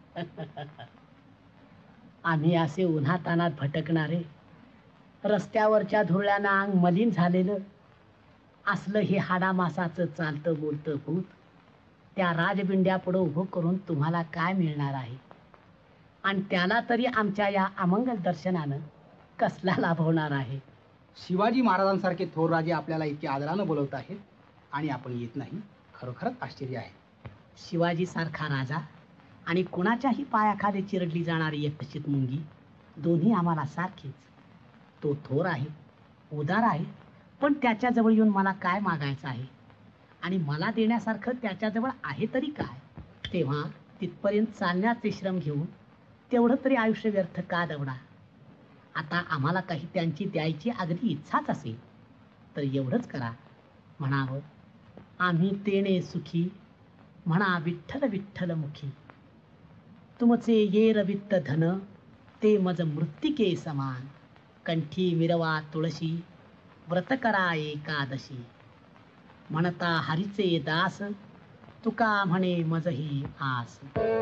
आम्ही असे उन्हातानात भटकणारे रस्त्यावरच्या धुळ्यानं अंग मलिन झालेलं असलं हे हाडामासाचं चालतं बोलतं भूत त्या राजबिंड्या पुढं उभं करून तुम्हाला काय मिळणार आहे. आणि त्याला तरी आमच्या या अमंगल दर्शनानं कसला लाभ होणार आहे. शिवाजी महाराजांसारखे थोर राजे आपल्याला इतके आदरानं बोलवत आहेत आणि आपण येत नाही. खरोखरच आश्चर्य आहे. शिवाजी सारखा राजा आणि कुणाच्याही पायाखाली चिरडली जाणारी एकचित मुंगी दोन्ही आम्हाला सारखीच. तो थोर आहे उदार आहे पण त्याच्याजवळ येऊन मला काय मागायचं आहे आणि मला देण्यासारखं त्याच्याजवळ आहे तरी काय. तेव्हा तिथपर्यंत चालण्याचे श्रम घेऊन तेवढं तरी आयुष्य व्यर्थ का दवडा. आता आम्हाला काही त्यांची द्यायची अगदी इच्छाच असेल तर एवढंच करा. म्हणावं आम्ही तेणे सुखी म्हणा विठ्ठल विठ्ठल मुखी. तुमचे येर वित्त धन ते मज मृत्तिके समान. कंठी मिरवा तुळशी व्रत करा एकादशी. म्हणता हरीचे दास तुका म्हणे मजही आस.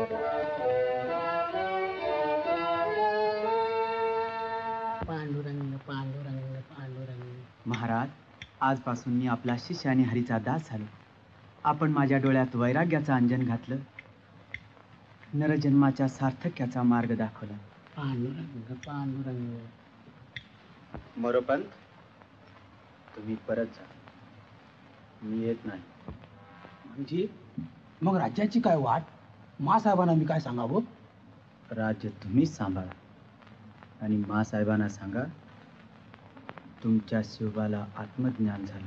पांडुरंग पांडुरंग पांडुरंग. महाराज आजपासून मी आपला शिष्य आणि हरीचा दास झालो. आपण माझ्या डोळ्यात वैराग्याचं अंजन घातलं. नरजन्माच्या सार्थक्याचा मार्ग दाखवला. पांडुरंग पांडुरंग. मोरोपंत तुम्ही परत जा. मी येत नाही. म्हणजे मग राज्याची काय वाट? मासाहेबांना मी काय सांगावं? राज्य तुम्हीच सांभाळा आणि मासाहेबांना सांगा तुमच्या शिवबाला आत्मज्ञान झालं.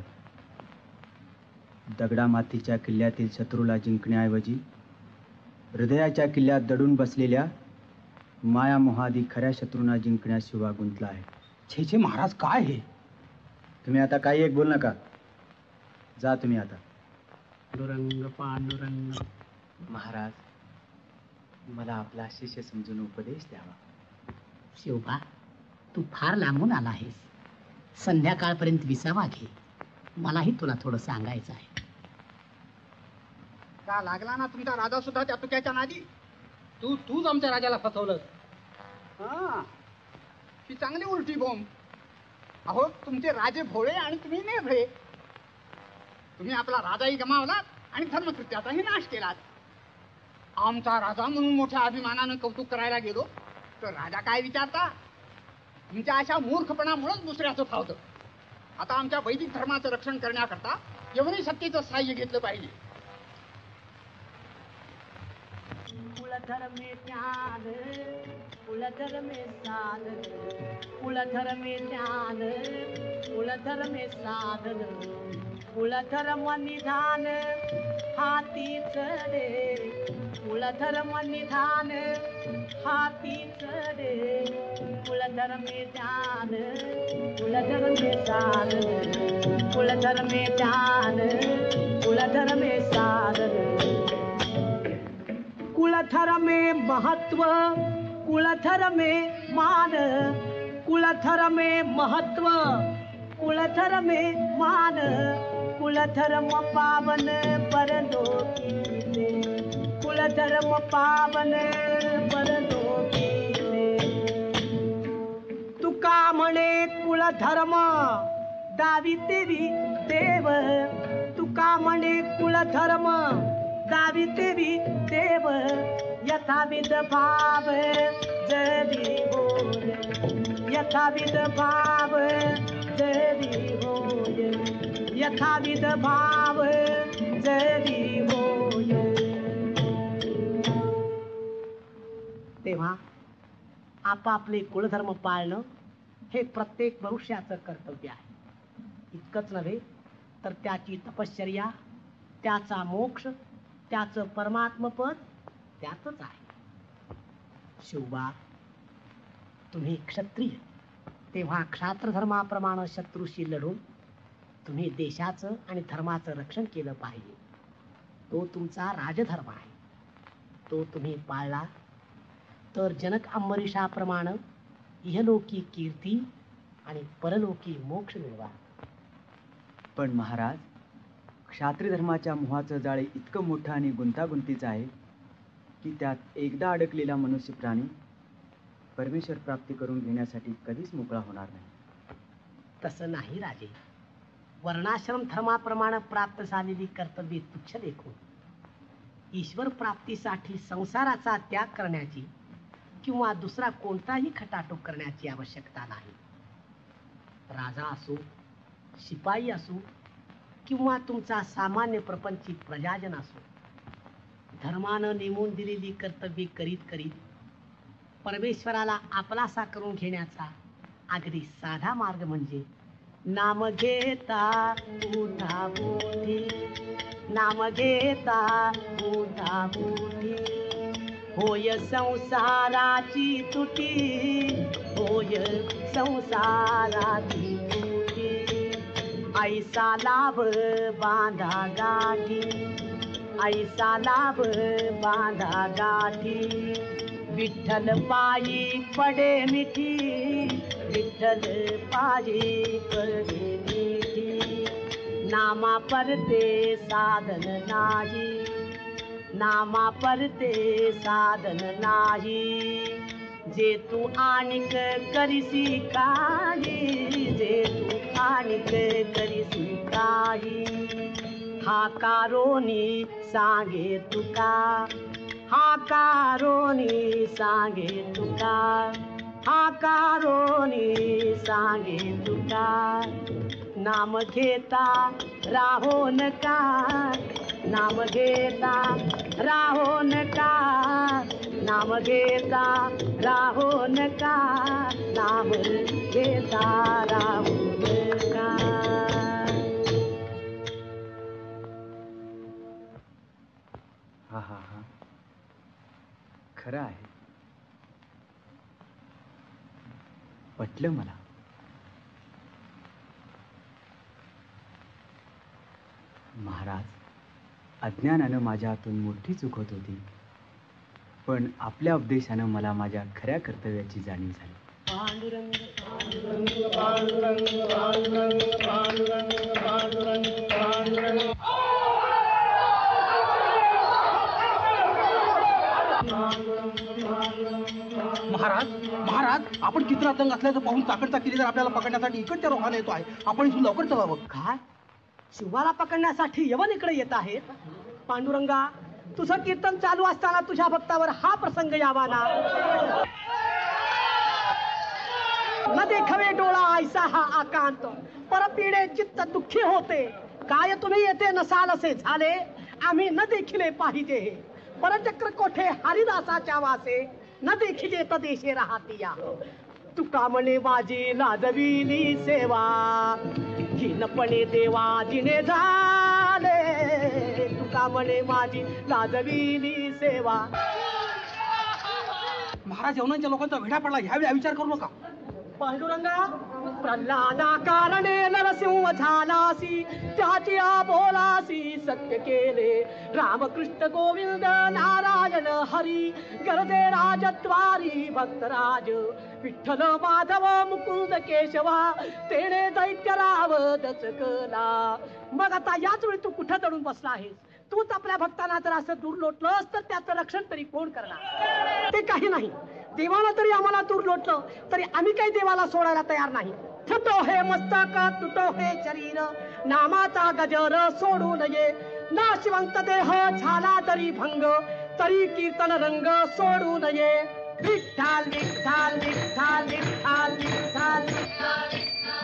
दगडामातीच्या किल्ल्यातील शत्रूला जिंकण्याऐवजी हृदयाच्या किल्ल्यात दडून बसलेल्या मायामोहादी खऱ्या शत्रूंना जिंकण्यात शिवा गुंतला आहे. छे छे महाराज, काय हे? तुम्ही आता काही एक बोल नका. जा तुम्ही आता. पांडुरंग पांडुरंग. महाराज, मला आपला शिष्य समजून उपदेश द्यावा. शिवबा, तू फार लांबून आला आहेस. संध्याकाळपर्यंत विसावा घे. मलाही तुला थोडं सांगायचं आहे. का लागला ना तुमचा राजा सुद्धा त्या तुक्याच्या नादी? तू तूच आमच्या राजाला फसवलं. हा, ही चांगली उलटी बोंब. अहो, तुमचे राजे भोळे आणि तुम्ही नेभळे. तुम्ही आपला राजाही गमावलात आणि धर्मकृत्याचाही नाश केलात. आमचा राजा म्हणून मोठ्या अभिमानानं कौतुक करायला गेलो तर राजा काय विचारता? तुमच्या अशा मूर्खपणामुळेच दुसऱ्याचं फावतं. आता आमच्या वैदिक धर्माचं रक्षण करण्याकरता एवढी सत्तेचं सहाय्य घेतलं पाहिजे. कुलधर में ध्यान, कुलधर में साधन, कुलधर में ध्यान, कुलधर में साधन, कुलधर्म निधान हाती चढे, कुलधर्म निधान हाती चढे, कुलधर में ध्यान, कुलधर में साधन, कुलधर में ध्यान, कुलधर में साधन. कुलधर में महत्व, कुलधर में मान, कुलधर में महत्व, कुलधर में मान, कुलधर्म पावन परलोकीचे, कुलधर्म पावन परलोकीचे. तुका म्हणे कुलधर्म दावी तेवी देव, तुका म्हणे कुलधर्म दावी तेवी देव, यथाविध भाव जरी होय, यथाविध भाव जरी होय, यथाविध भाव जरी होय. तेव्हा आपापले कुलधर्म पाळणं हे प्रत्येक मनुष्याचं कर्तव्य आहे. इतकंच नव्हे तर त्याची तपश्चर्या, त्याचा मोक्ष, त्याचं परमात्मपद त्यातच आहे. शिवबा, तुम्ही क्षत्रिय, तेव्हा क्षात्रधर्माप्रमाणे शत्रूशी लढून तुम्ही देशाचं आणि धर्माचं रक्षण केलं पाहिजे. तो तुमचा राजधर्म आहे. तो तुम्ही पाळला तर जनक अंबरीषाप्रमाणे इहलोकी कीर्ती आणि परलोकी मोक्ष मिळवा. पण महाराज, क्षात्रिय धर्माच्या मोहाचं जाळे इतकं मोठं आणि गुंतागुंतीचं आहे की त्यात एकदा अडकलेला मनुष्य प्राणी परमेश्वर प्राप्ती करून घेण्यासाठी कधीच मोकळा होणार नाही. तसं नाही राजे. वर्णाश्रम धर्माप्रमाणे प्राप्त झालेली कर्तव्ये तुच्छ देखून ईश्वर प्राप्तीसाठी संसाराचा त्याग करण्याची किंवा दुसरा कोणताही खटाटोप करण्याची आवश्यकता नाही. राजा असो, शिपाई असो किंवा तुमचा सामान्य प्रपंचित प्रजाजन असो, धर्मानं नेमून दिलेली कर्तव्ये करीत करीत परमेश्वराला आपलासा करून घेण्याचा अगदी साधा मार्ग म्हणजे नाम घेता उठा बोधी, नाम घेता उठा बोधी. होय संसाराची तुटी, होय संसाराची तुटी. ऐसा लाभ बांधा गाठी, ऐसा लाभ बांधा गाठी. विठ्ठल पायी पडे मिठी, विठ्ठल पायी पडे मिठी. नामा परते साधन नाही, नामा परते साधन नाही. जे तू आणिक करिसी काही, जे तू आणिक करिसी काही. हा कारोनी सांगे तुका, हा कारोनी सांगे तुका, हा कारोनी सांगे तुका. नाम घेता राहो नका, नाम घेता राहो नका, नाम घेता राहो नका, नाम घेता राहो नका. हा हा हा, खरं आहे, पटलं मला. महाराज, अज्ञानानं माझ्या हातून मोठी चूक होत होती, पण आपल्या उपदेशानं मला माझ्या खऱ्या कर्तव्याची जाणीव झाली. पांडुरंग पांडुरंग पांडुरंग पांडुरंग पांडुरंग पांडुरंग पांडुरंग. महाराज महाराज, आपण किती दंग असल्याचं पाहून चाकडचा किल्लेदार आपल्याला पकडण्यासाठी इकडच्या रोखाला येतो आहे. आपण इथून लवकर चलावं. काय? शिवाला पकडण्यासाठी यवन इकडे येत आहेत? पांडुरंगा, तुझं कीर्तन चालू असताना तुझ्या भक्तावर हा प्रसंग यावा ना. न देखवे डोळा ऐसा हा आकांत, परपिडे चित्त दुःखी होते. काय तुम्ही येते नसाल असे झाले, आम्ही न देखिले पाहिजे. परचक्र कोठे हरिदासाच्या वासे, न देखिले तदेशे राहतिया. तुका म्हणे माझी लाजविली सेवा, घिनपणे देवा जिने झाले. तुका म्हणे माझी लाजविली सेवा. महाराज, यवनांच्या लोकांचा वेढा पडला, ह्यावेळी विचार करू नका. पांडुरंगा, प्रल्हादा कारणे नरसिंह झालासी, त्याची बोलासी सत्य केले. रामकृष्ण गोविंद नारायण हरी, गरजे राजद्वारी भक्तराज. विठ्ठल माधव मुकुंद केशवा, तेणे दैत्य राव दचकला. मग आता याच वेळी तू कुठं दडून बसला आहेस? तूच आपल्या भक्तांना जर असं दूर लोटलंस तर त्याचं रक्षण तरी कोण करणार? ते काही नाही, देवाला तरी आम्हाला दूर लोटलं तरी आम्ही काही देवाला सोडायला तयार नाही. फुटो हे मस्तक, तुटो हे शरीर, नामाचा गजर सोडू नये. नाशिवंत देह झाला तरी भंग, तरी कीर्तन रंग सोडू नये. विठ्ठल विठ्ठल विठ्ठल विठ्ठल विठ्ठल विठ्ठल.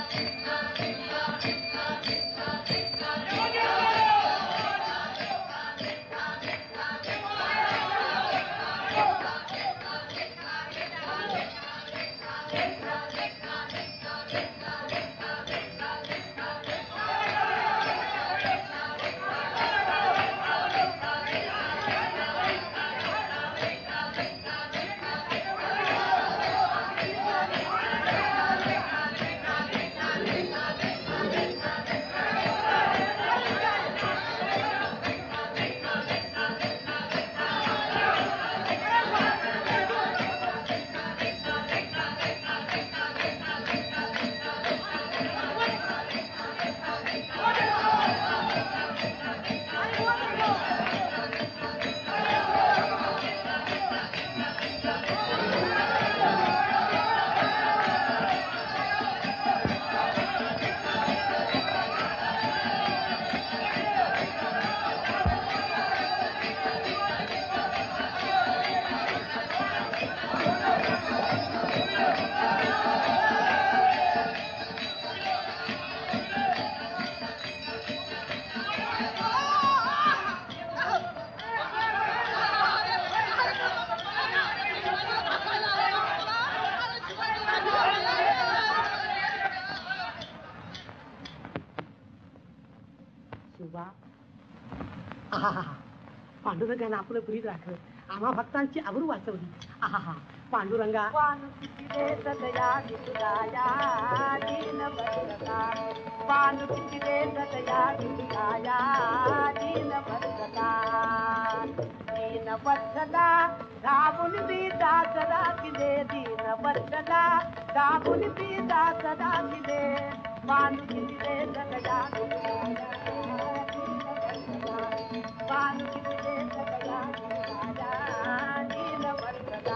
पांडुरंगाने आपलं प्रीत राखलं, आम्हा भक्तांची आबरू वाचवली. आहा, पांडुरंगा. दीनवत्सला दाबून बीजा सदा दिले, दीनवत्सला दाबून बीजा सदा दिले. बांधून दिले सगळ्या बांधून दिले सगळ्या दीनवत्सला.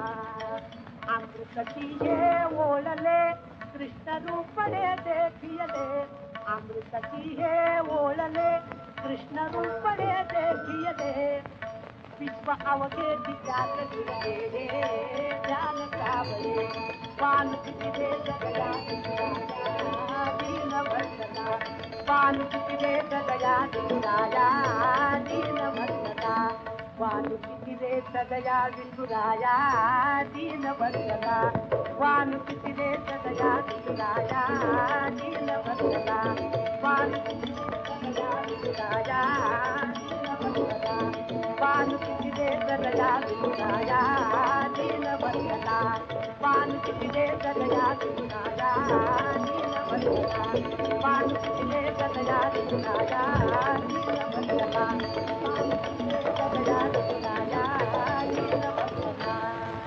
अमृतची हे ओळले कृष्ण रूपणे देखियले, अमृतची हे ओळले कृष्ण रूपणे देखियले. विश्व अवघे तिच्यात गिरले ध्यान कावले. बांधून दिले सगळ्या दीनवत्सला. वालुकी रे सदया विठुराया दीन बंधना वालुकी रे सदया विठुराया दीन बंधना वालुकी रे सदया विठुराया दीन बंधना वालुकी सदया विठुराया दीन बंधना वालुकी रे सदया विठुराया दीन बंधना वालुकी रे सदया विठुराया दीन बंधना वालुकी रे सदया विठुराया दीन बंधना वालुकी रे सदया विठुराया दीन बंधना.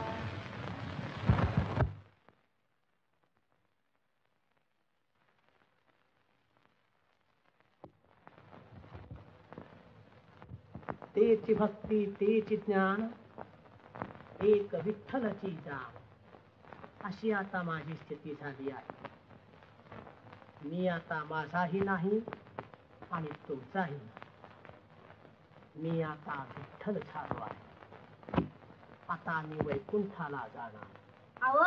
तेची भक्ती तेची ज्ञान एक विठ्ठलची जाण अशी आता माझी स्थिती झाली आहे. मी आता माझाही नाही आणि तुमचाही नाही. मी आता विठ्ठल झालो आहे. आता मी वैकुंठाला जाणार. अहो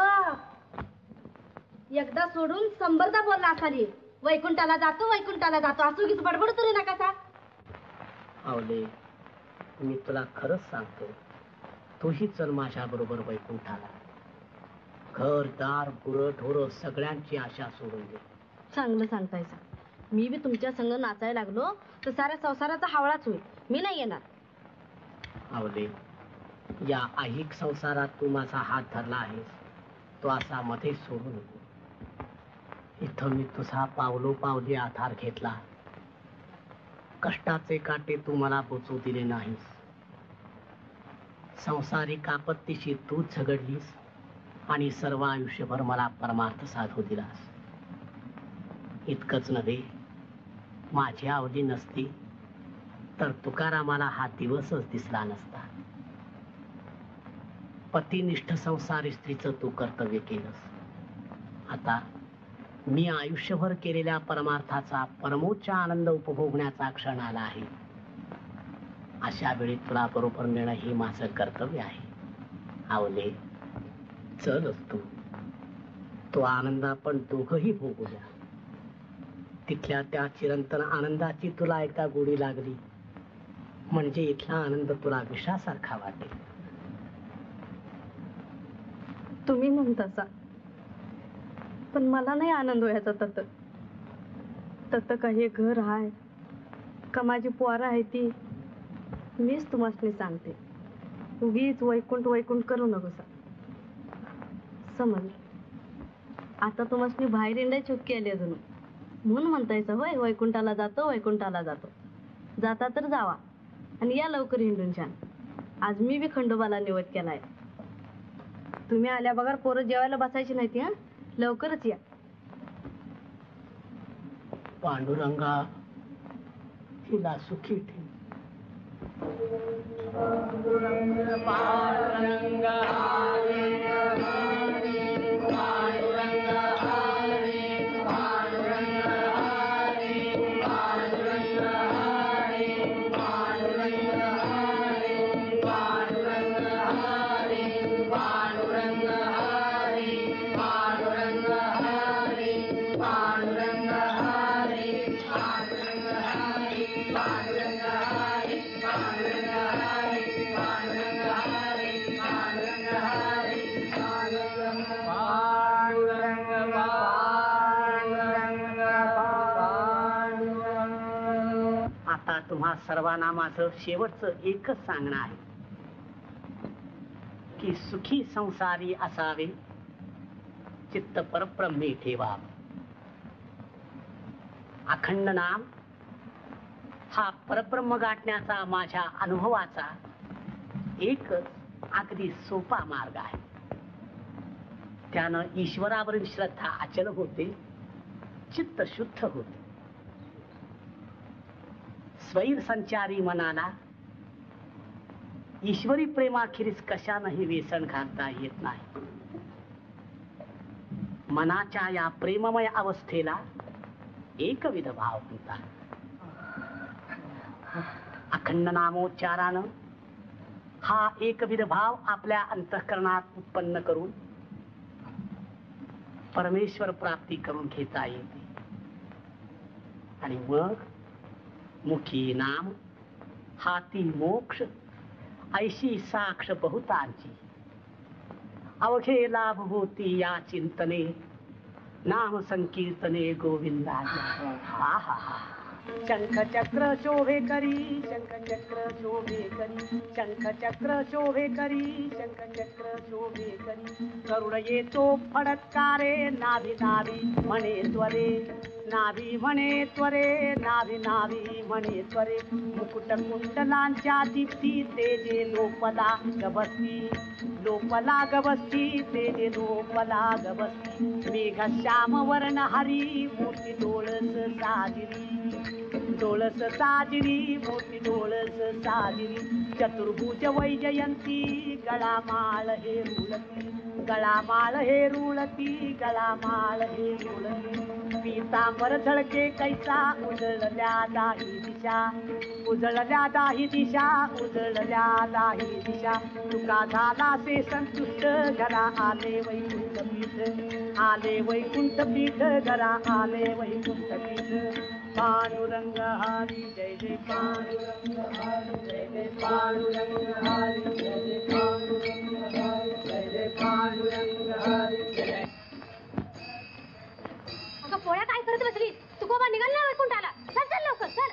एकदा सोडून संबरदा बोलला असाली. वैकुंठाला जातो वैकुंठाला जातो असं उगीच बडबड करू नका सा. आवले मी तुला खरंच सांगतो, तूही चल माझ्या बरोबर वैकुंठाला. घर दार गुरं ढोरं सगळ्यांची आशा सोडून दे. चांगलं सांगतायसा. मी बी तुमच्या संग नाचायला लागलो तर साऱ्या संसाराचा हावळाच होईल. मी नाही येणार. आवले या ऐहिक संसारात तू माझा हात धरला आहेस, तो असा मध्ये सोडू नको. इथं मी तुझा पावलो पावली आधार घेतला. कष्टाचे काटे तू मला बोचू दिले नाहीस. संसारिक आपत्तीशी तू झगडलीस आणि सर्व आयुष्यभर मला परमार्थ साधू दिलास. इतकंच नव्हे, माझी आवडी नसती तर तुकारामाला हा दिवसच दिसला नसता. पतिनिष्ठ संसारी स्त्रीचं तू कर्तव्य केलंस. आता मी आयुष्यभर केलेल्या परमार्थाचा परमोच्च आनंद उपभोगण्याचा क्षण आला आहे. अशा वेळी तुला बरोबर नेणं हे माझं कर्तव्य आहे. आवले चलच तू. तो आनंद आपण दोघही भोगूया. तिथल्या त्या चिरंतन आनंदाची तुला एकदा गोडी लागली म्हणजे इथला आनंद तुला विषासारखा वाटेल. तुम्ही म्हणतासा पण मला नाही आनंद व्हायचा. तत तत काही घर आहे का माझी पोरं आहे ती मीच तुम्हाला सांगते. उगीच वैकुंठ वैकुंठ करू नकोसा. समज आता तुम्हाला बाहेर इंडाय चुकी आली अजून म्हणून म्हणतायचं होय वैकुंठाला जातो वैकुंठाला जातो. जाता तर जावा आणि या लवकर हिंडून छान. आज मी बी खंडोबाला निवड केलाय. तुम्ही आल्या बघा पोरं जेवायला बसायची नाही ती. हा लवकरच या. पांडुरंगा हिला सुखी ठेव. पांडुरंग पांडुरंग हरे हरे पांडुरंग हरे पांडुरंग हरे पांडुरंग हरे पांडुरंग हरे पांडुरंग हरे पांडुरंग हरे पांडुरंग हरे पांडुरंग हरे पांडुरंग हरे पांडुरंग हरे पांडुरंग हरे पांडुरंग हरे पांडुरंग हरे पांडुरंग पांडुरंग पांडुरंग. आता तुम्हा सर्वांना माझं शेवटचं एकच सांगणं आहे की सुखी संसारी असावे, चित्त परब्रह्मी ठेवावं. अखंड नाम हा परब्रह्म गाठण्याचा माझ्या अनुभवाचा एक अगदी सोपा मार्ग आहे. त्यानं ईश्वरावरील श्रद्धा अचल होते, चित्त शुद्ध होते. स्वैर संचारी मनाला ईश्वरी प्रेमाखेरीज कशानंही व्यसन घालता येत नाही. मनाच्या या प्रेममय अवस्थेला एकविध भाव म्हणतात. अखंड नामोच्चारानं हा एकविध भाव आपल्या अंतःकरणात उत्पन्न करून परमेश्वर प्राप्ती करून घेता येते. आणि मग मुखी नाम हाती मोक्ष ऐशी साक्ष बहुतांची अवघे लाभ होती या चिंतने नाम संकीर्तने गोविंदाच्या. हा हा हा शंख चक्र शोभे करी शंख चक्र शोभे करी शंख चक्र शोभे करी शंख चक्र शोभे करी करुण येतो फडत्कारे नाभी नाभी म्हणे त्वरे नाभी म्हणे त्वरे नाभी नाभी म्हणे त्वरे मुकुट कुंडलांच्या दीप्ती तेजे लोपला गबसती लोपला गबसती तेजे लोपला गबसती मेघ श्याम वर्ण हरी मोठी डोळस साजरी डोळस साजरी मोठी डोळस साजरी चतुर्भुज वैजयंती गळा माळ हे रुळती गळा माळ हे रुळती गळा माळ हे रुळती पीतांबर झळके कैसा उजळल्या दाही दिशा उजळल्या दाही दिशा उजळल्या दाही दिशा तुका झाला से संतुष्ट घरा आले वैकुंठ पीठ आले वैकुंठ पीठ घरा आले वैकुंठ पीठ पांडुरंग हरी जय जय पांडुरंग हरी जय जय पांडुरंग हरी जय जय पांडुरंग हरी जय जय पांडुरंग हरी जय. अगं पोळ्या काय करत बसली तुकोबा निघाल ना वैकुंठाला चल चल लवकर चल.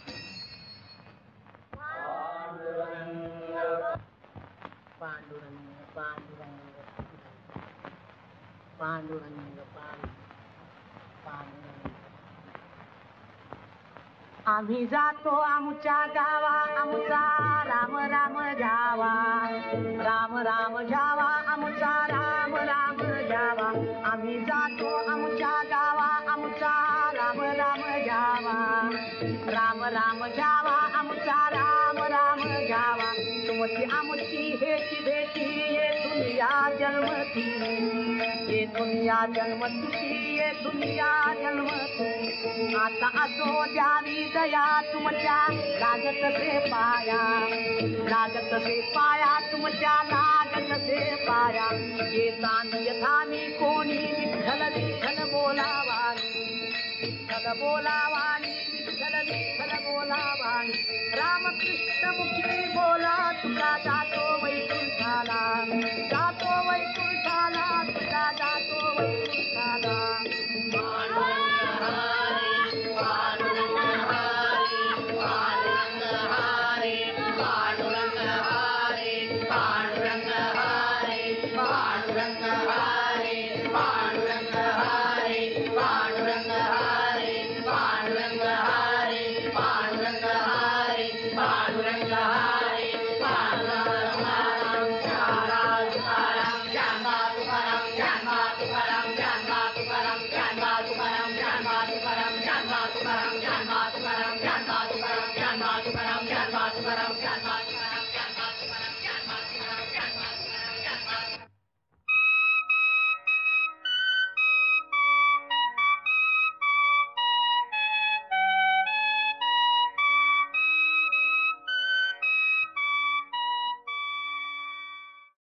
पांडुरंग पांडुरंग पांडुरंग पांडुरंग पांडुरंग आम्ही जातो आमच्या गावा आमचा राम राम जावा राम राम जावा आमचा राम राम जावा आम्ही जातो आमच्या गावा आमचा राम राम जावा राम राम जावा आमचा राम राम जावा तुमची आमची हेची भेटी ये दुनिया जन्मती ये दुनिया जन्मती ये दुनिया जन्मती आता असो द्यावी दया तुमच्या लागत से पाया लागत से पाया तुमच्या लागत से पाया येतान यथानी कोणी विठ्ठल विठ्ठल बोलावानी विठ्ठल बोलावानी विठ्ठल विठ्ठल बोलावानी रामकृष्ण मुखी बोला तुका जातो